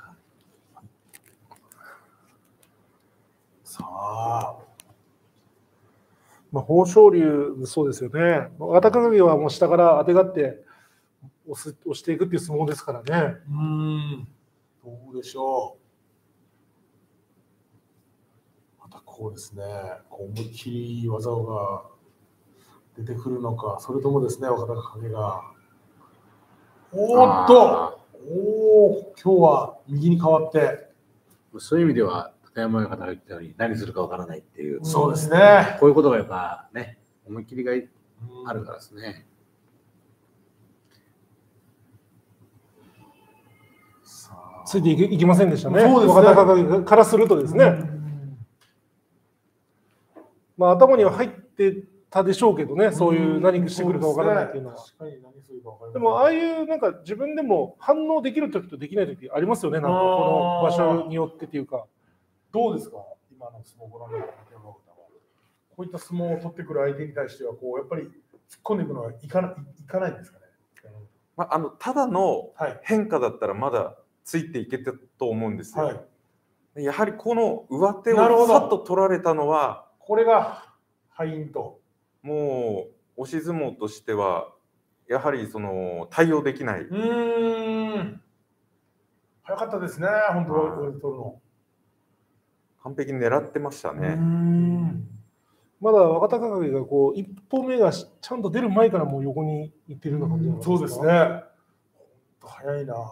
さあ。まあ、豊昇龍、そうですよね。若隆景はもう下から当てがって押す押していくっていう相撲ですからね。うん、どうでしょう。またこうですね、こう思いっきり技が出てくるのか、それともですね、若隆景が。おーっと、おお、今日は右に変わって。そういう意味では。立山親方が言ったように何するかわからないっていう、そうですね。こういうことがやっぱね、思い切りがあるからですね。さついていけいきませんでしたね。 そうですね若隆景からするとですね。まあ頭には入ってたでしょうけどね、そういう何してくるかわからないっていうのは。でもああいうなんか自分でも反応できる時とできない時ありますよね。なんかこの場所によってっていうか。 どうですか、今の相撲をご覧になって山形は。こういった相撲を取ってくる相手に対しては、こうやっぱり突っ込んでいくのはいかないいかないんですかね。 まあ、あのただのはい変化だったらまだついていけたと思うんですよ。 はい、 やはりこの上手なるほどをさっと取られたのは、 これが敗因と。 もう押し相撲としてはやはりその対応できない。 うーん。早かったですね、本当は取るの。 完璧に狙ってましたうーね。 ん。 まだ若隆景がこう一歩目がちゃんと出る前からもう横に行ってるような感じなんですか。 そうですね。本当早いな。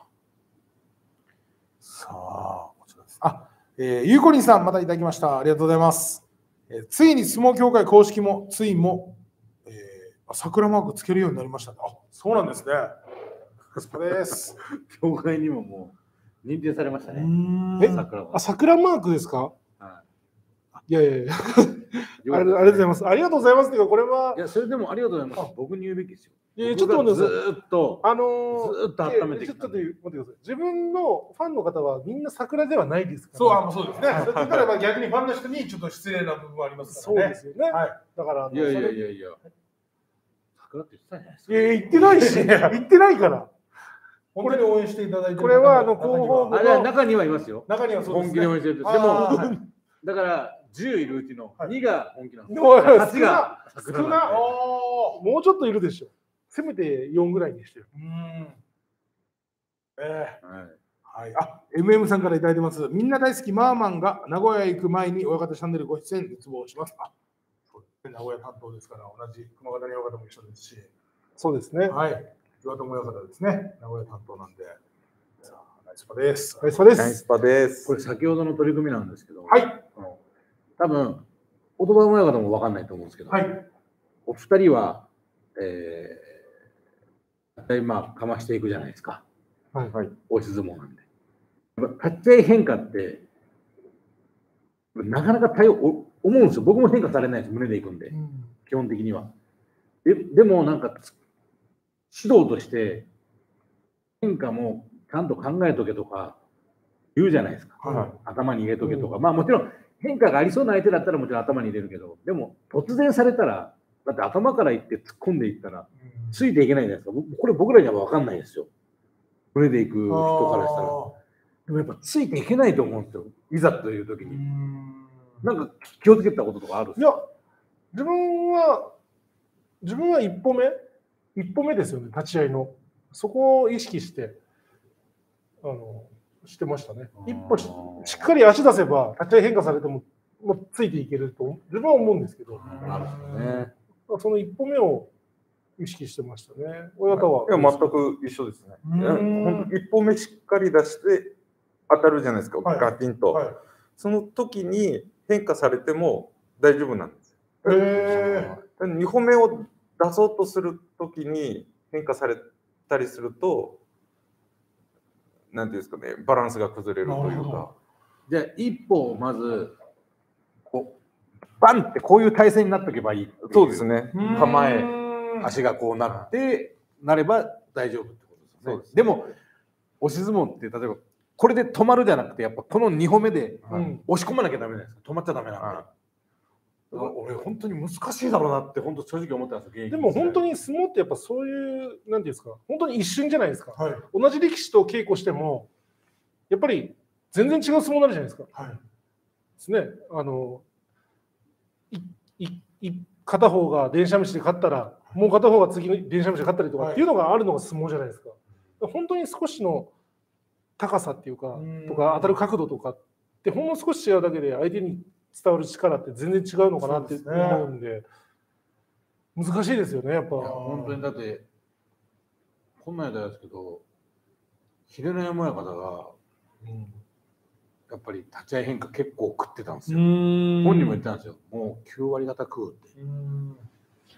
さあ、こちらです。あ、えー、ゆうこりんさんまたいただきました。ありがとうございます。えー、ついに相撲協会公式もついも、えー、桜マークつけるようになりました。あ、そうなんですね。そうです。 協会にももう認定されましたね。 え桜あ、桜マークですか。 はい 、いやいやいやありがとうございます。ありがとうございます。っていうかこれは。 いや、それでもありがとうございます。僕に言うべきですよ。 いやちょっと待ってください。 ずーっと、 あのー、 ずーっと温めてきた。 ちょっと待ってください。自分のファンの方はみんな桜ではないですから、 そう、あ、そうですね。それからまあ逆にファンの人にちょっと失礼な部分もありますからね。 そうですよね。 はい。 だからいやいやいやいや。桜って言ってたじゃないですか。 いや言ってないし、言ってないから。 本当に応援していただいてる方もこれはあの広報部あれは中にはいますよ。 中にはそうですね。 本気で応援してる。でも、 はいだからじゅういるうちのにが本気なんですでもよ。はちが少桜なんでなもうちょっといるでしょ。せめてよんぐらいにしてよ。 うーん。ええはいはい。あ、エムエム さんからいただいてます。みんな大好きマーマンが名古屋へ行く前に親方チャンネルご出演熱望します。あ、そうですね。名古屋担当ですから、同じ熊方の親方も一緒ですし。 そうですね。 はい。岩友親方ですね。名古屋担当なんで。さあ、ナイスパです。 はい、そうでナイスす。 パです。 これ先ほどの取り組みなんですけど、 はい。 あの多分言葉の親方も分かんないと思うんですけど、 はい。 お二人は、えー、今かましていくじゃないですか。 はい。 はい。 押し相撲なんで。やっぱ立ち合い変化ってなかなか対応お思うんですよ。僕も変化されないです。胸でいくんで、基本的には。ででもなんか指導として変化もちゃんと考えとけとか言うじゃないですか。 はい。 頭に入れとけとか、まあもちろん変化がありそうな相手だったらもちろん頭に入れるけど、でも突然されたら、だって頭からいって突っ込んでいったらついていけないじゃないですか。僕これ僕らには分かんないですよ。胸でいく人からしたら。でもやっぱついていけないと思うんですよ。いざという時に。なんか気をつけたこととかあるんですか？ いや、自分は、自分は一歩目、一歩目ですよね、立ち合いの。そこを意識して、あの、してましたね。一歩ししっかり足出せば、立ち合い変化されても、もうついていけると、自分は思うんですけど、 なるほどね。 その一歩目を意識してましたね。親方は。 いや、全く一緒ですね。いや本当一歩目しっかり出して当たるじゃないですか、 はいガキンと。 はい。 その時に変化されても大丈夫なんです。 ええにほんめを出そうとする時に変化されたりすると、なんていうんですかね、バランスが崩れるというかなるほど。 じゃあ一歩まずこうバンってこういう体勢になっておけばいい。 そうですね、構え。 足がこうなってなれば大丈夫ってことですよね。でも押し相撲って例えばこれで止まるじゃなくてやっぱこのにほんめで押し込まなきゃダメなんです。止まっちゃダメなんで。 は俺本当に難しいだろうなって本当正直思ってます。 でも本当に相撲ってやっぱそういう、なんていうんですか、本当に一瞬じゃないですか。 はい。 同じ力士と稽古しても、やっぱり全然違う相撲になるじゃないですか。 はい。 ですね。あの、いいい片方が電車道で勝ったら、もう片方が次の電車道で勝ったりとかっていうのがあるのが相撲じゃないですか。本当に少しの高さっていうか、とか当たる角度とかってほんの少し違うだけで相手に伝わる力って全然違うのかなって思うんで、難しいですよね、やっぱ。 本当にだってこんなんやですけど、秀ノ山親方がやっぱり立ち合い変化結構食ってたんですよ。本人も言ってたんですよ。もうきゅうわり方食うって。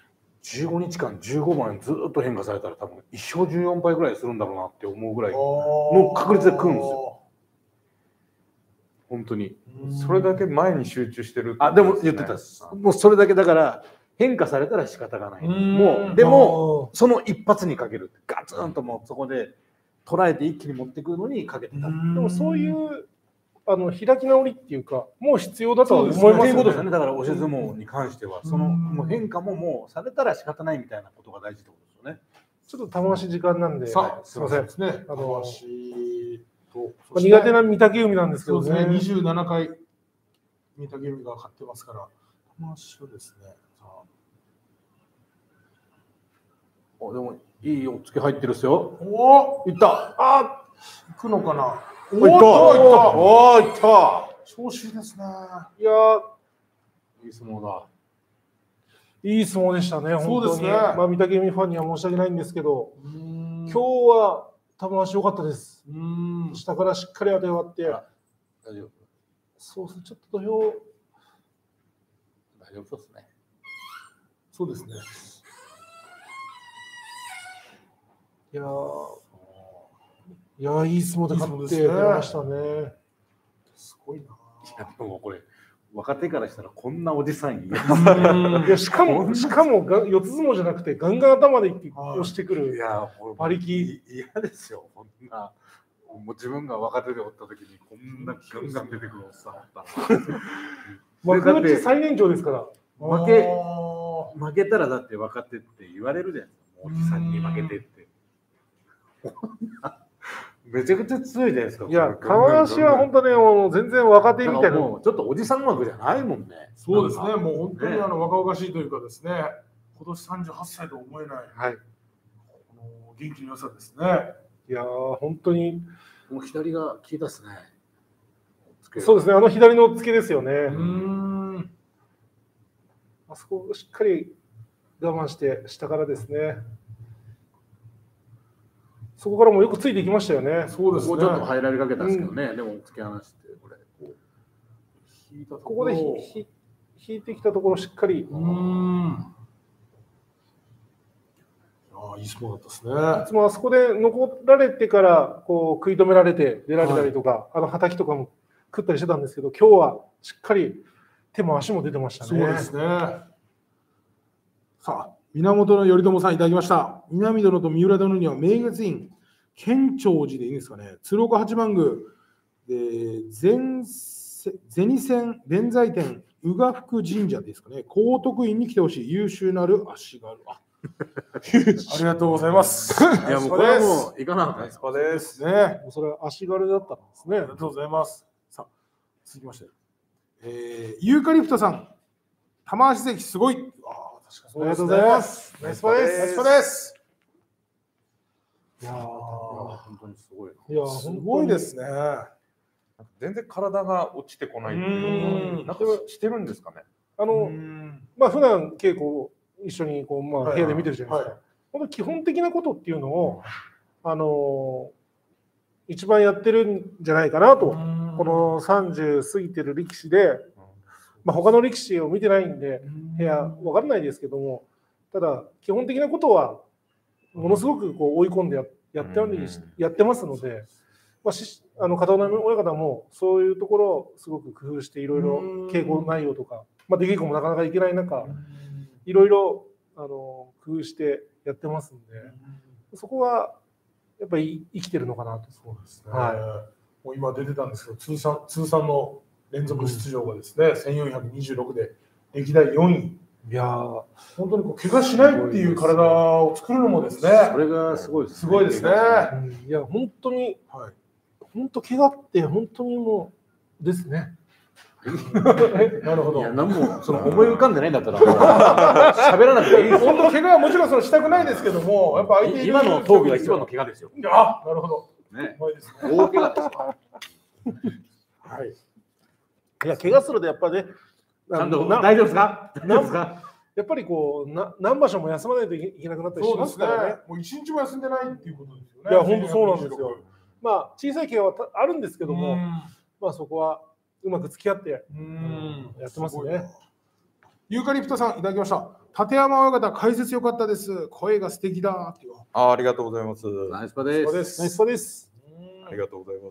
じゅうごにちかんじゅうごばんずっと変化されたら多分一生じゅうよんぱいぐらいするんだろうなって思うぐらいの確率で来るんですよ。本当に。 それだけ前に集中してるってあ、でも言ってたです。もうそれだけだから変化されたら仕方がない。もうでもその一発にかける。ガツンともうそこで捉えて一気に持ってくるのにかけてた。でもそういうあの開き直りっていうかもう必要だとは思いますということですね。だから押し相撲に関してはそのもう変化ももうされたら仕方ないみたいなことが大事ってことですよね。 ちょっと玉鷲時間なんで、 さあすみません。 ですね。 あのと苦手な御嶽海なんですけどね。 にじゅうななかい御嶽海が勝ってますから玉鷲はですね。さあ、でもいいおっつけ入ってるっすよ。 おお、 いった。 あ、行くのかな。 おー、いった。おー、いった。 調子いいですね。 いやいい相撲だ。 いい相撲でしたね。 そうですね。 まあ御嶽海ファンには申し訳ないんですけど、今日は玉鷲良かったです。うん下からしっかり当て割って。 大丈夫。 そうですね。ちょっと土俵大丈夫そうですね。 そうですね。 いやいやいい相撲で勝ってくれましたね。 すごいな。 いやでもこれ若手からしたらこんなおじさんいや。いやしかもしかもが四つ相撲じゃなくてガンガン頭で押してくる。 いや馬力嫌ですよ。こんなもう自分が若手でおった時にこんなガンガン出てくるおっさんおったら。 幕内最年長ですから。 負け負けたらだって若手って言われるじゃないですか。おじさんに負けてって。めちゃくちゃ強いじゃないですか。 いや、玉鷲は本当ね、もう全然若手みたいな。 もうちょっとおじさん枠じゃないもんね。 そうですね。もう本当にあの若々しいというかですね。今年さんじゅうはっさいと思えない。 はい。 元気の良さですね。 いやー、本当に。 もう左が効いたっすね。 そうですね。あの左の付けですよね。 うん。 あそこをしっかり我慢して下からですね。そこからもよくついていきましたよね。 そうですね。 もうちょっと入られかけたんですけどね。うん、でも突き放してこれこう引いたところここでひひ引いてきたところしっかり。 うん。ああいい相撲だったですね。 いつもあそこで残られてからこう食い止められて出られたりとか、はい、あのはたきとかも食ったりしてたんですけど、今日はしっかり手も足も出てましたね。 そうですね。さあ源頼朝さんいただきました。南殿と三浦殿には明月院、建長寺でいいんですかね。鶴岡八幡宮で禅銭仙弁財天宇賀福神社ですかね。高徳院に来てほしい。優秀なる足がある。あありがとうございます。 いやもうこれはもういかなかったです。 これですね。 もうそれは足軽だったんですね。 ありがとうございます。さあ続きまして、えー、ユーカリプトさん、玉鷲関すごい。 ありがとうございます。 ナイスパです。ナイスパです。 いやー、本当にすごい。 いやすごいですね。 全然体が落ちてこないっていうのなんかしてるんですかね。 あのまあ普段稽古を一緒にこうまあ部屋で見てるじゃないですか。本当基本的なことっていうのをあの一番やってるんじゃないかなと。このさんじゅう過ぎてる力士で。まあ他の力士を見てないんで部屋わからないですけども、ただ基本的なことはものすごくこう追い込んで や, や, ってやってますので、まあ、しあの片男の親方もそういうところをすごく工夫していろいろ稽古内容とか、まあ、出稽古もなかなかいけない中いろいろあの工夫してやってますんで、そこはやっぱり生きてるのかなと。 そうですね。はい、もう今出てたんですけど通算通算の連続出場がですね、うん、せんよんひゃくにじゅうろくで歴代よんい。いやー、本当にこう怪我しないっていう体を作るのもですね。 それがすごいですね。 すごいですね。 いや本当に、はい、本当怪我って本当にもうですね。 なるほど。 いや何もその思い浮かんでないんだったら喋らなくていい。 本当怪我はもちろんそのしたくないですけども、やっぱ相手今の闘技が一番の怪我ですよ。 あ、なるほど。 ね。大怪我ですよ。 はい。 いや怪我するとやっぱりね、 大丈夫ですか？大丈夫ですか？ やっぱりこうな何場所も休まないといけなくなったりしますからね。 もう一日も休んでないっていうことですよね。 いや本当そうなんですよ。まあ小さい怪我はあるんですけども、まあそこはうまく付き合ってやってますね。 ユーカリプトさんいただきました。 立山親方、解説良かったです。声が素敵だっていう。 あ、ありがとうございます。 ナイスパです。 そうです。 ナイスパです。 ありがとうございます。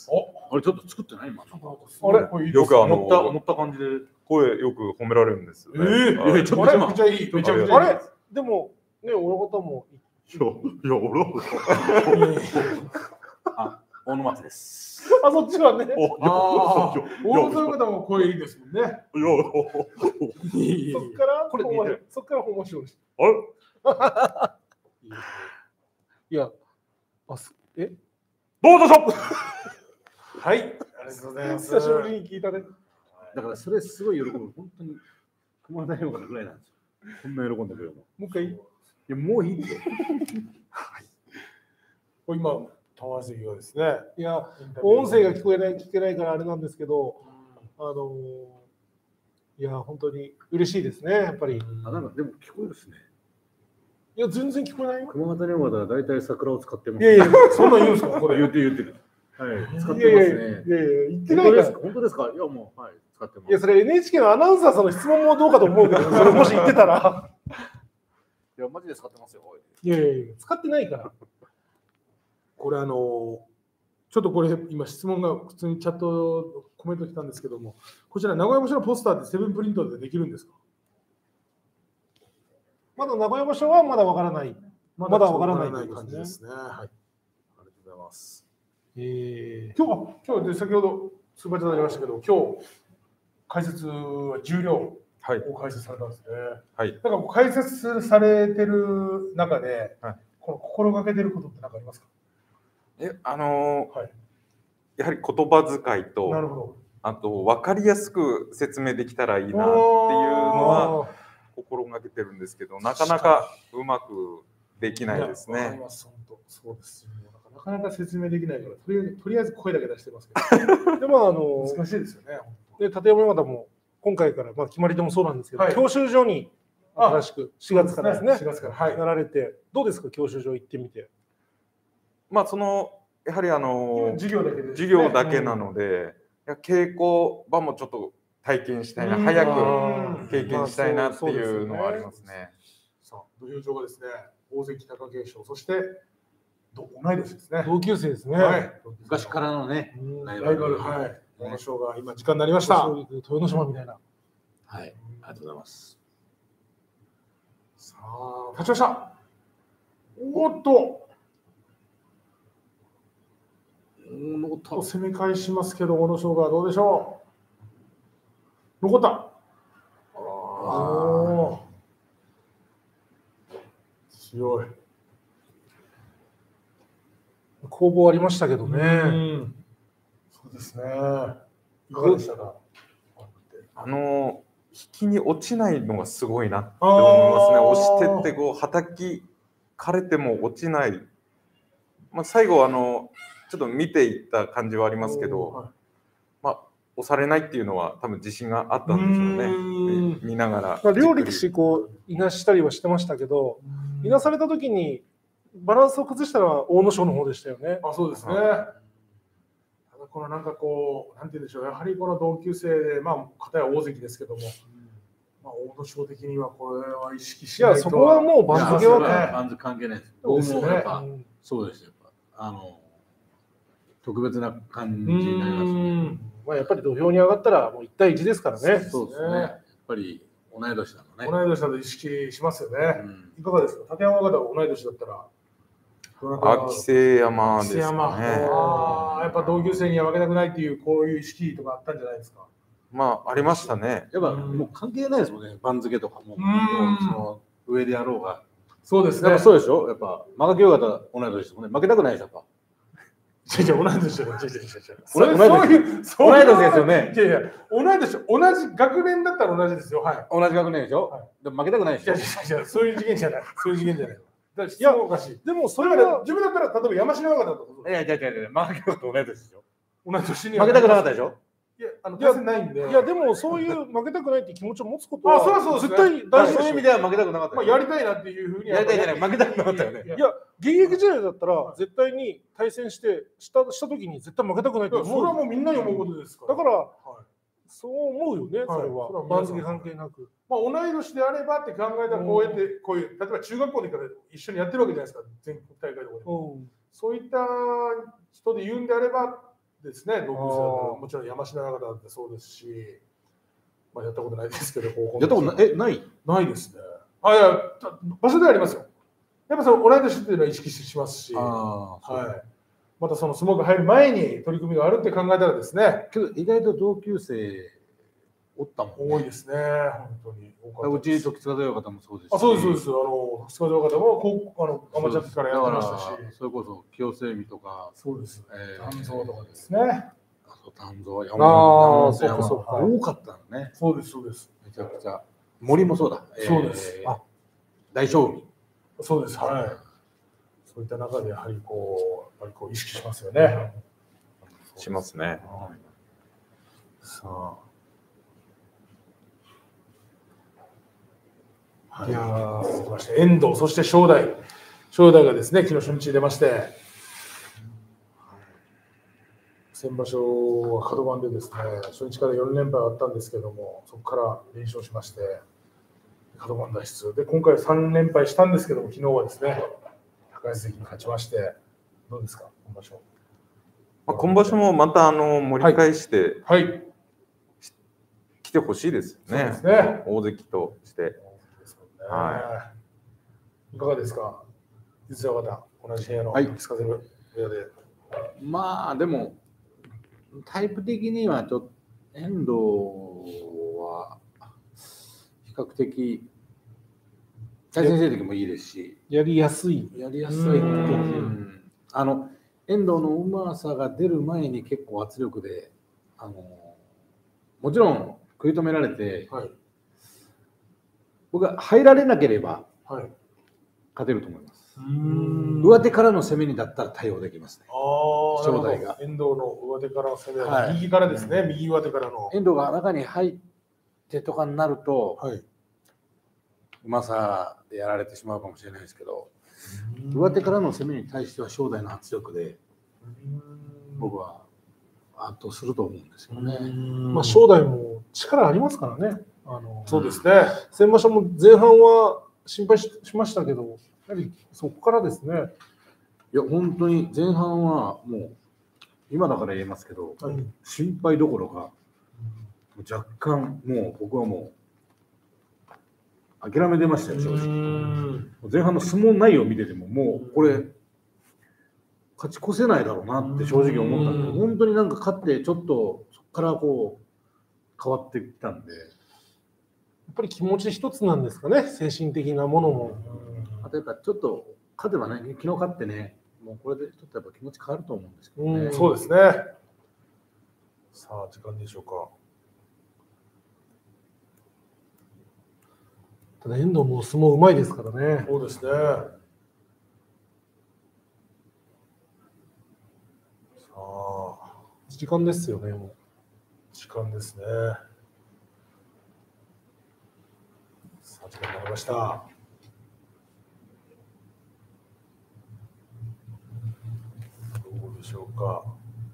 お、あれちょっと作ってない今。 あれよくあの思った思った感じで声よく褒められるんですよね。 えー、 あえちょっとめちゃいい。めちゃめちゃいい。 あれでもね、親方も。 いや、いや、俺は。 あ、大野松です。 あ、そっちはね。 ああ、大野親方も声いいですもんね。 いや、 そっからこれ似てる。 そっから面白いし。 あれいや、あ、えどうぞしょはい、ありがとうございます。 久しぶりに聞いたね。 だからそれすごい喜ぶ。本当に熊田洋子ぐらいなんですよ。こんな喜んでくれるの。 もう一回いい？ いや、もういいって。 はい。今、玉杉がですね。 いや、音声が聞こえない、聞けないからあれなんですけど、あのー、いや、本当に嬉しいですね、やっぱり。 あ、なんかでも聞こえるですね。 いや、全然聞こえないよ。 熊本龍馬では大体桜を使ってます。 いやいや、 そんなん言うんですか、ここで。 言って言ってる。はい、使ってますね。 いやいやいや、言ってないから。 本当ですか？いや、もう、はい、使ってます。 いや、それ エヌエイチケー のアナウンサーさんの質問もどうかと思うけど、それもし言ってたら。 いや、マジで使ってますよ。 いやいやいや、使ってないから。 これあのちょっとこれ今質問が普通にチャットコメント来たんですけども、こちら名古屋場所のポスターってセブンプリントでできるんですか？ まだ名古屋場所はまだわからない。まだわからない感じですね。はい。ありがとうございます。 えー、今日今日で先ほどスーパーチャットありましたけど、今日解説は重量を解説されたんですね。 はい。 だから解説されてる中で、はい、この心がけてることって何かありますか？ え、あのーはい、 やはり言葉遣いと、 なるほど、 あと分かりやすく説明できたらいいなっていうのは心がけてるんですけど、なかなかうまくできないですね。 そうですよ。なかなか説明できないから、とりあえず、とりあえず声だけ出してますけど。 でもあの難しいですよね。 で、立山親方も今回から、まあ、決まりでもそうなんですけど、 はい、 教習所に新しくしがつからですね、 しがつから、はい、 なられて、どうですか、教習所行ってみて。 まあそのやはりあの授業だけですね、 授業だけなので、うん、稽古場もちょっと体験したいな、早く経験したいなっていうのはありますね。 さあ、土俵上がですね、大関貴景勝、そして同い年ですね。 同級生ですね。 はい、 昔からのね、 ライバル、はい。大野将が今時間になりました。 豊ノ島みたいな。 はい、ありがとうございます。 さあ、立ちました。おっと。攻め返しますけど、大野将がどうでしょう。残った。ああ。強い。 攻防ありましたけどね。 そうですね。いかがでしたか。 あの引きに落ちないのがすごいなって思いますね。押してってこうはたきかれても落ちない。まあ最後あのちょっと見ていった感じはありますけど、はい、まあ押されないっていうのは多分自信があったんでしょうね。見ながら。 まあ、両力士こういなしたりはしてましたけど、いなされた時にバランスを崩したのは阿武咲の方でしたよね。 あ、そうですね。ただこのなんかこうなんて言うんでしょう、やはりこの同級生でまあ片や大関ですけども、まあ阿武咲的にはこれは意識しないと。 いやそこはもう番付はね、番付関係ないです。僕もやっぱそうですよ。あの特別な感じになりますね。 まあやっぱり土俵に上がったらもういち対いちですからね。 そうですね。やっぱり同い年なのね。 同い年だと意識しますよね。いかがですか。立山親方が同い年だったら。 秋瀬山ですね。 ああ、やっぱ同級生には負けたくないっていうこういう意識とかあったんじゃないですか。 まあありましたね。 やっぱもう関係ないですもんね。番付とかも。その上でやろうが。 そうですね。 そうでしょ。やっぱ間垣親方同い年ですもんね。負けたくないでしょ。やっぱ。 違う違う、同い年ですよ。違う違う違う。 そういう、そういう、同い年ですよね。 いやいや、同い年、同じ学年だったら同じですよ。はい。 同じ学年でしょ。はい、でも負けたくないでしょ。 違う違う違う、そういう次元じゃない。そういう次元じゃない。いや、おかしい。でも、それは自分だったら、例えば山科親方だと。 いやいやいやいや、負けたと同い年でしょ。 同い年に負けたくなかったでしょ。 いや、あの、対戦ないんで。 いや、でも、そういう負けたくないっていう気持ちを持つことは。 あ、そうそう、 絶対大事。 そういう意味では負けたくなかった。 まあ、やりたいなっていうふうに。 やりたいじゃない、負けたくなかったよね。 いや、現役時代だったら、絶対に対戦して、した、した時に絶対負けたくないと思う。 それはもうみんなに思うことですから。 だから、 そう思うよね、 はいそれは。 それは皆さん番付関係なく。 まあ、同い年であればって考えたら、こうやって、こういう、例えば中学校の時から一緒にやってるわけじゃないですか、全国大会とかでも。 うん。 そういった人で言うんであればですね、同級生だったらあーもちろん山科中田だってそうですし、まあ、やったことないですけど、高校の時やったことなえないないですね。あ、いや、た場所ではありますよ。やっぱその同い年っていうのは意識しますし、はああ、 い。またその相撲が入る前に取り組みがあるって考えたらですね、 けど意外と同級生おったもんね。 多いですね、本当に多かったうちです。 時津風親方もそうですし。 あ、そうです、そうです。あの、スカート方も高校あのアマチュアの時からやってましたしだか、らそれこそ清瀬海とか、 そうです。 えー炭造とかですね。 あそう丹蔵山あ本ーそっかそっか多かったのね。 そうです、そうです。 めちゃくちゃ。森もそうだ。 そうですえー大将海。 そうです、はい。そういった中でやはりこう、やっぱりこう意識しますよね。 しますね。 さあ。はい、 いやー続きまして遠藤、そして正代。正代がですね、昨日初日に出まして、先場所は角番でですね、初日からよん連敗あったんですけども、そこから連勝しまして、角番脱出。で、今回さん連敗したんですけども、昨日はですね、高安関に勝ちまして、どうですか、今場所。 まあ、今場所もまたあの盛り返してはい。 来てほしいですよそうでね。 すね。 大関として。 ですもんね。。 はいかがですか、実はまた同じ部屋のはいスカゼル部屋で。 まあでもタイプ的にはちょっと遠藤は比較的対戦成績もいいですし、 やりやすい。 やりやすい。 うんうんあの遠藤のうまさが出る前に結構圧力で、あのもちろん食い止められて、 はい。 僕は入られなければはい。 勝てると思います。 うん上手からの攻めにだったら対応できますね。 ああ、 正代が遠藤の上手から攻め、 はい右からですね、右上手からの。 遠藤が中に入ってとかになると、 はい。 うまさでやられてしまうかもしれないですけど、上手からの攻めに対しては正代の圧力で僕は圧倒すると思うんですよね。 まあ、正代も力ありますからね。あのそうですね。 先場所も前半は心配ししましたけど、やはりそこからですね。 いや本当に前半はもう今だから言えますけど、 はい心配どころか若干もう僕はもう諦めてましたよ正直。 ん。 前半の相撲内容を見ててももうこれ勝ち越せないだろうなって正直思ったんで、 うん本当になんか勝ってちょっとそこからこう変わってきたんで、 やっぱり気持ち一つなんですかね、精神的なものも。 あとやっぱちょっと勝てばね、昨日勝ってね、もうこれでちょっとやっぱ気持ち変わると思うんですけどね。 うんそうですね。さあ、時間でしょうか。 ただ遠藤も相撲うまいですからね。 そうですね。さあ、 時間ですよね、もう。 時間ですね。さあ、時間になりました。どうでしょうか。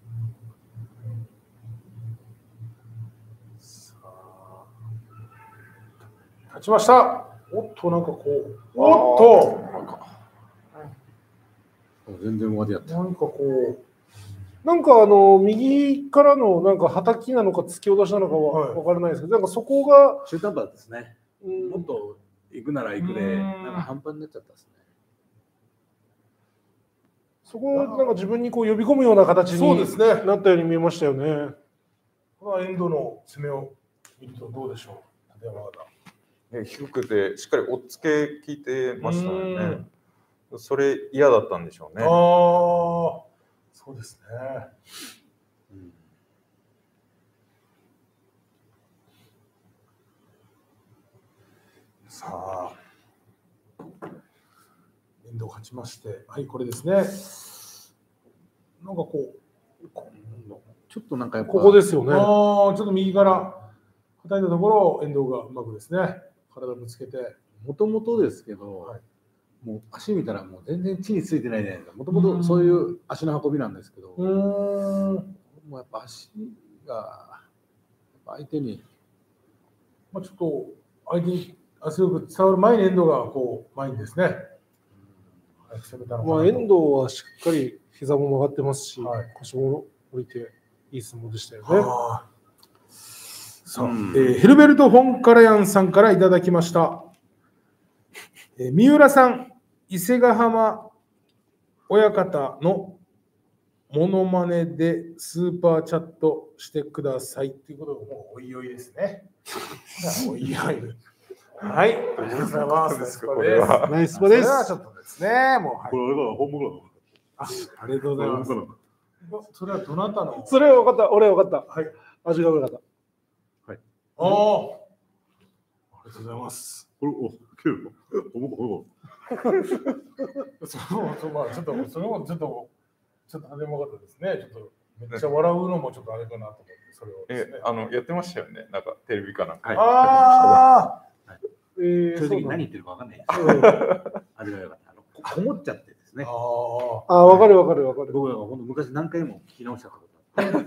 さあ、立ちました。おっと、なんかこう、おっと、 なんか全然上手やった。 なんかこなんかあの右からのなんかはたきなのか突き落としなのかははい分からないですけど、なんかそこが、 中途半端ですね。 うんもっと行くなら行くで、 うんなんか半端になっちゃったですね。 そこをなんか自分にこう呼び込むような形そうにですねなったように見えましたよね。 う、まあ、エンドの攻めを見るとどうでしょう、立山方。 ね低くてしっかり追っつけ効いてましたよね。それ嫌だったんでしょうね。 ああ、そうですね。 うんさあ、エンドを勝ちまして、はい、これですね。なんかこう、こちょっとなんかやっぱここですよね。 ああ、ちょっと右から叩いたところを遠藤がうまくですね、体ぶつけて、 もともとですけど、 はいもう足見たらもう全然地についてないじゃないですか。もともとそういう足の運びなんですけど、 うーん、 もうやっぱ足がやっ相手に。 まあ、ちょっと相手に圧力伝わる前に遠藤がこう前にですね。はい、攻めたのかなとまあ、遠藤はしっかり膝も曲がってますし、 はい腰も降りていい相撲でしたよね。 はあさあ、えーヘルベルト・フォンカラヤンさんからいただきました。えー三浦さん、伊勢ヶ浜親方のモノマネでスーパーチャットしてくださいということで、もうおいおいですね。おいおい。はい、ありがとうございます。 これはナイスパです。 それはちょっとですね、もう、はい、 これは本物だ。 あ、ありがとうございます。それはどなたの？ それは分かった、俺は分かった。はい。味が悪かった。 ああ、ありがとうございます。 これ、お、けるの？おもこ、 そうそう、まあ、ちょっと、それもちょっと、ちょっと派手もかったですね。ちょっと、めっちゃ笑うのもちょっとあれかなと思って、それをですね。 え、あの、やってましたよね。なんか、テレビかなんか。 はい。 ああ、 えー、 正直そうなんだ何言ってるかわかんないです。味が良かった。あの、ここもっちゃってですね。 ああ、分かる分かる分かる。 僕は本当昔何回も聞き直したことあった。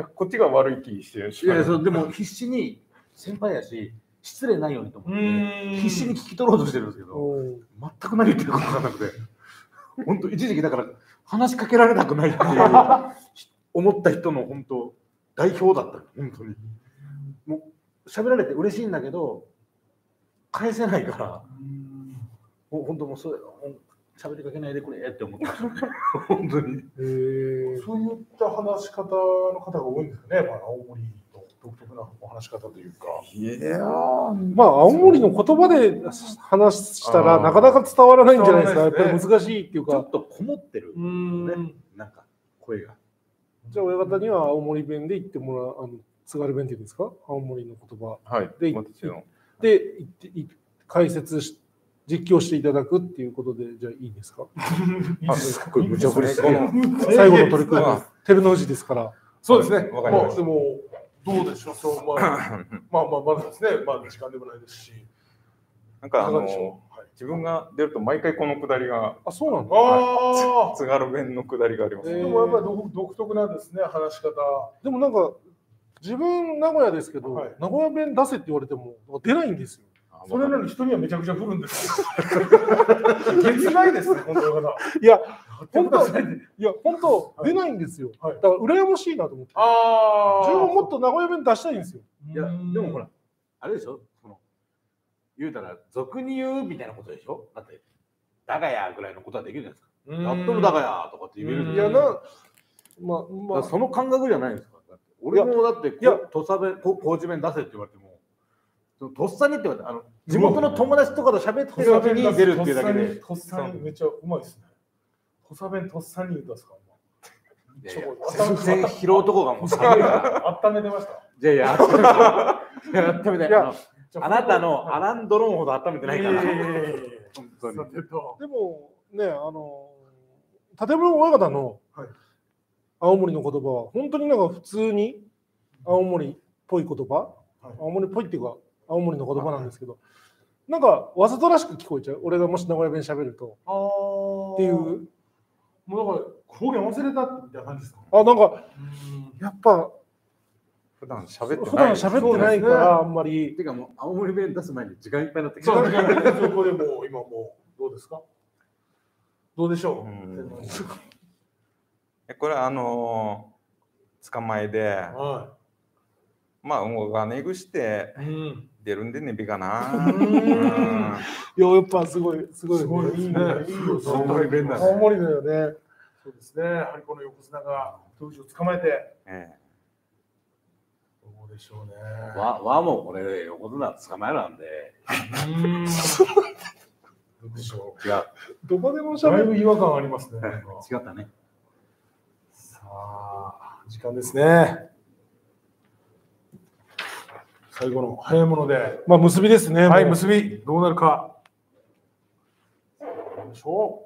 こっちが悪い気してるし。 いや、そうでも必死に先輩やし失礼ないようにと思ってうん必死に聞き取ろうとしてるんですけど、 うん全く何言ってるか分からなくて、本当一時期だから話しかけられたくないっていう思った人の本当代表だったよ本当に。もう喋られて嬉しいんだけど返せないから、もう本当もうそれ喋りかけないでくれって思ってましたね本当に。 えー、 そういった話し方の方が多いんですよね。まあ、青森の独特なお話し方というか。 いやー、 まあ、青森の言葉で話したらなかなか伝わらないんじゃないですか。やっぱり難しいっていうかちょっ。とこもってるうんね、なんか声が。 じゃあ親方には青森弁で言ってもらう、あの津軽弁っていうんですか、青森の言葉はい。 で私の。 で言ってい解説し実況していただくっていうことで、じゃあいいですか。 いいですか。 これ無茶ぶりすぎる最後の取り組みあ照ノ富士ですから。 そうですね。 わかりましたあでも、どうでしょう。そう、まあ、まあ、まあ、まだですね。まだ時間でもないですし。 なんか、あいかがでしょの、 う。はい、 自分が出ると毎回このくだりが、 あ、そうなんだ。 ああ。 津軽弁のくだりがあります。 えでもやっぱり独独特なんですね、話し方。 でもなんか自分名古屋ですけど、 はい名古屋弁出せって言われても出ないんですよ。 それなのに人にはめちゃくちゃ振るんですよ。げつないですね、本当の方。 いや本当本当いや本当出ないんですよ。 はいだから羨ましいなと思って。 あ自分ももっと名古屋弁出したいんですよ。 いや、でもほら、あれでしょ、その言うたら、俗に言うみたいなことでしょ。だって、だがやぐらいのことはできるじゃないですか。 うんやっとるだがやとかって言えるうんいやな、まあだまあからその感覚じゃないんですか。だって俺もだって、 いや土佐弁、こ高知弁出せって言われても、そのとっさにって言われて、あの地元の友達とかと喋ってる時に出るっていうだけで、 とっさにめっちゃうまいですね。土佐弁とっさに言うたすか。 いやいや全然拾うとこがもう寒いから。 温めてました。 いやいや、温めていや温めていやあのあなたのアランドロンほど温めてないから。 いやいやいやいや本当にさてとでもね、あの建物親方のはい青森の言葉は本当になんか普通に青森っぽい言葉、 はい青森っぽいっていうか青森の言葉なんですけど、なんかわざとらしく聞こえちゃう。俺がもし名古屋弁喋るとあーっていう。 もうだから方言忘れたみたいな感じですか。 あ、なんかやっぱ普段喋って普段ない。 喋ってないからあんまり。 てかもう青森弁出す前に時間いっぱいになってきそうた。 ですね。そこでもう今もうどうですか。どうでしょう。 うんえこれはあのー捕まえで、 はまあお金ぐしてい。うん。 出るんでねびかな。 うんうんいややっぱすごいすごいすごいですね。いいよ。 青森弁だね青森だよね。 そうですね。やはりこの横綱が富士を捕まえて。 えどうでしょうね。 わわもこれ横綱捕まえなんでうん。どうでしょ違うどこでもう。だい喋る。 ぶ違和感ありますね。なんか違ったね。 さあ、時間ですね。最後の早いもので。 まあ結びですね。 はい、 もう結び、どうなるか。どうでしょ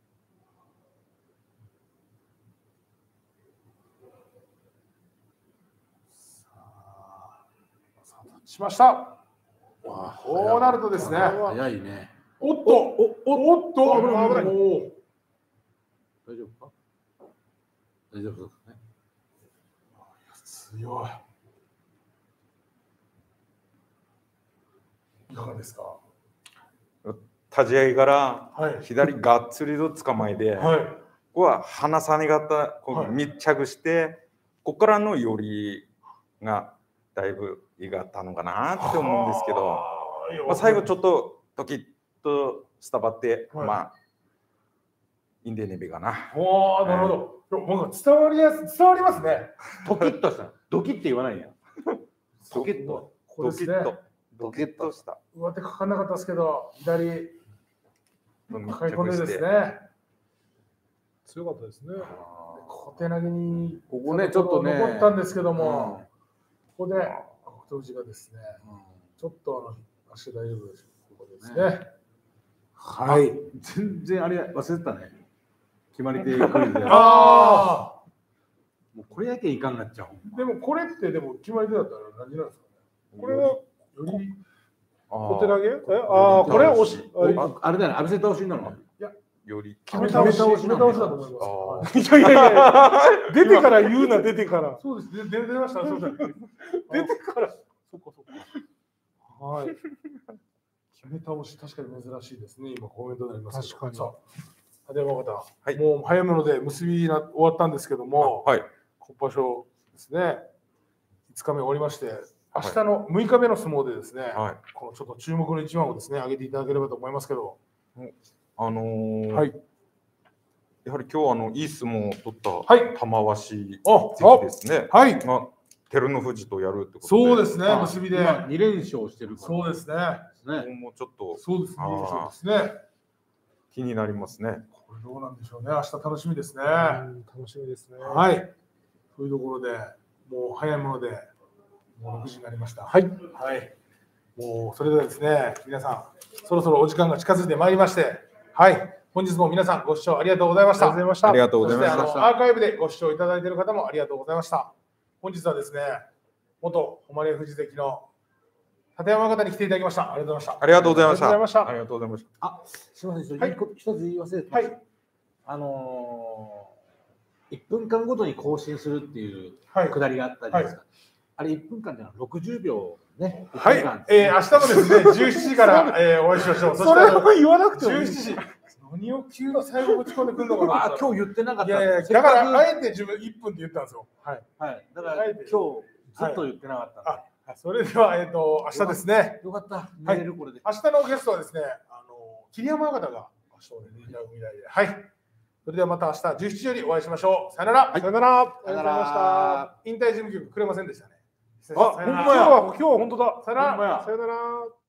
う。さあ、さあしました。こうなるとですね。 早いね。 おっと、おおっと、危ない危ない。 大丈夫か？大丈夫ですね。 強い。 いかがですか。 立ち合いからはい左がっつりと捕まえて、 はい。 ここは離さねがったこはいう密着して、ここからの寄りがだいぶいがったのかなって思うんですけど、 はあまあ、最後ちょっとドキッとスタバって、 はいまあいいんでねべかな。 おお、なるほど。なんか伝わりやす伝わりますね。 ドキッとした。ドキって言わないんや。ドキッと。 これですね。 ドキッとした。 上手かかんなかったですけど、左密抱え込んで着して。 ですね。 強かったですね。 小手投げにここねちょっとね残ったんですけども、 うんここで北勝富士がですね、ちょっとあの足大丈夫です。ここですね。はい。 全然あれ忘れてたね。決まり手クイズで。 ああ。 もうこれやけいかんなっちゃう。 でもこれってでも決まり手だったら何時なんですかね。 これはより小手投げ？えああ、これ押し。 ああれだね、浴びせ倒しになるの。 より決め倒し決め倒し決め倒しだと思いまあす。 いやいやいや、出てから言うな、出てから。 そうです。で出出ました。そうです。 出てから。 そっかそっか。はい。決め倒し確かに珍しいですね。今コメントになりますけど。 確かにさあ、立山方、 はいもう早いもので結びな終わったんですけども、 はい。 今場所ですね。いつかめ終わりまして、明日のむいかめの相撲でですね、 はい。 このちょっと注目の一番をですね、上げていただければと思いますけど、 あのーはい。 やはり今日あのいい相撲を取ったはい玉鷲あ関ですね。 はい。 が照ノ富士とやるってことで。 そうですね、 あ結びで。 今二連勝してるから。 そうですね。 ね。 もうちょっとそうですね。 あーそうですね。 気になりますね。 これどうなんでしょうね。明日楽しみですね。 うん楽しみですね。 はい。というところで、もう早いもので、もうろくじになりました。 はい。 はい。もうそれではですね、皆さん、そろそろお時間が近づいてまいりまして、はい。本日も皆さんご視聴ありがとうございました。 ありがとうございました。 ありがとうございましたそしてあのアーカイブでご視聴いただいている方もありがとうございました。本日はですね、元誉れ富士関の立山方に来ていただきました。ありがとうございました。 ありがとうございました。 ありがとうございましたありがとうございました。 あ、すみません、ちょっとはいいいこと一つ言い忘れてました。 はいあのー、いっぷんかんごとに更新するっていうはい。 くだりがあったじゃないですか。あれいっぷんかんってのはろくじゅうびょうね。 はいいっぷんかん、 えー、明日もですね、じゅうしちじから、えー、お会いしましょう。 それを言わなくてじゅもいい。 うしちじ。何を急の最後ぶち込んでくるのかなあ、今日言ってなかった。 いやいや、 せっかくだから、あえて自分いっぷんって言ったんですよ。はい。 はい。だから今あえて日ずっと言ってなかったんで。 あ、それでは、えっ、と、明日ですね。 よかった。 はい見れるこれで。 明日のゲストはですね、あの、桐山親方が明日でレギュラー組みたいで。はい。それではまた明日じゅうしちじよりお会いしましょう。さよなら。 さよなら。ありがとうさよなございました。 ら。 引退事務局くれませんでしたね。 あ、ほんまや。今日は今日は本当だ。 さよなら。 さよなら。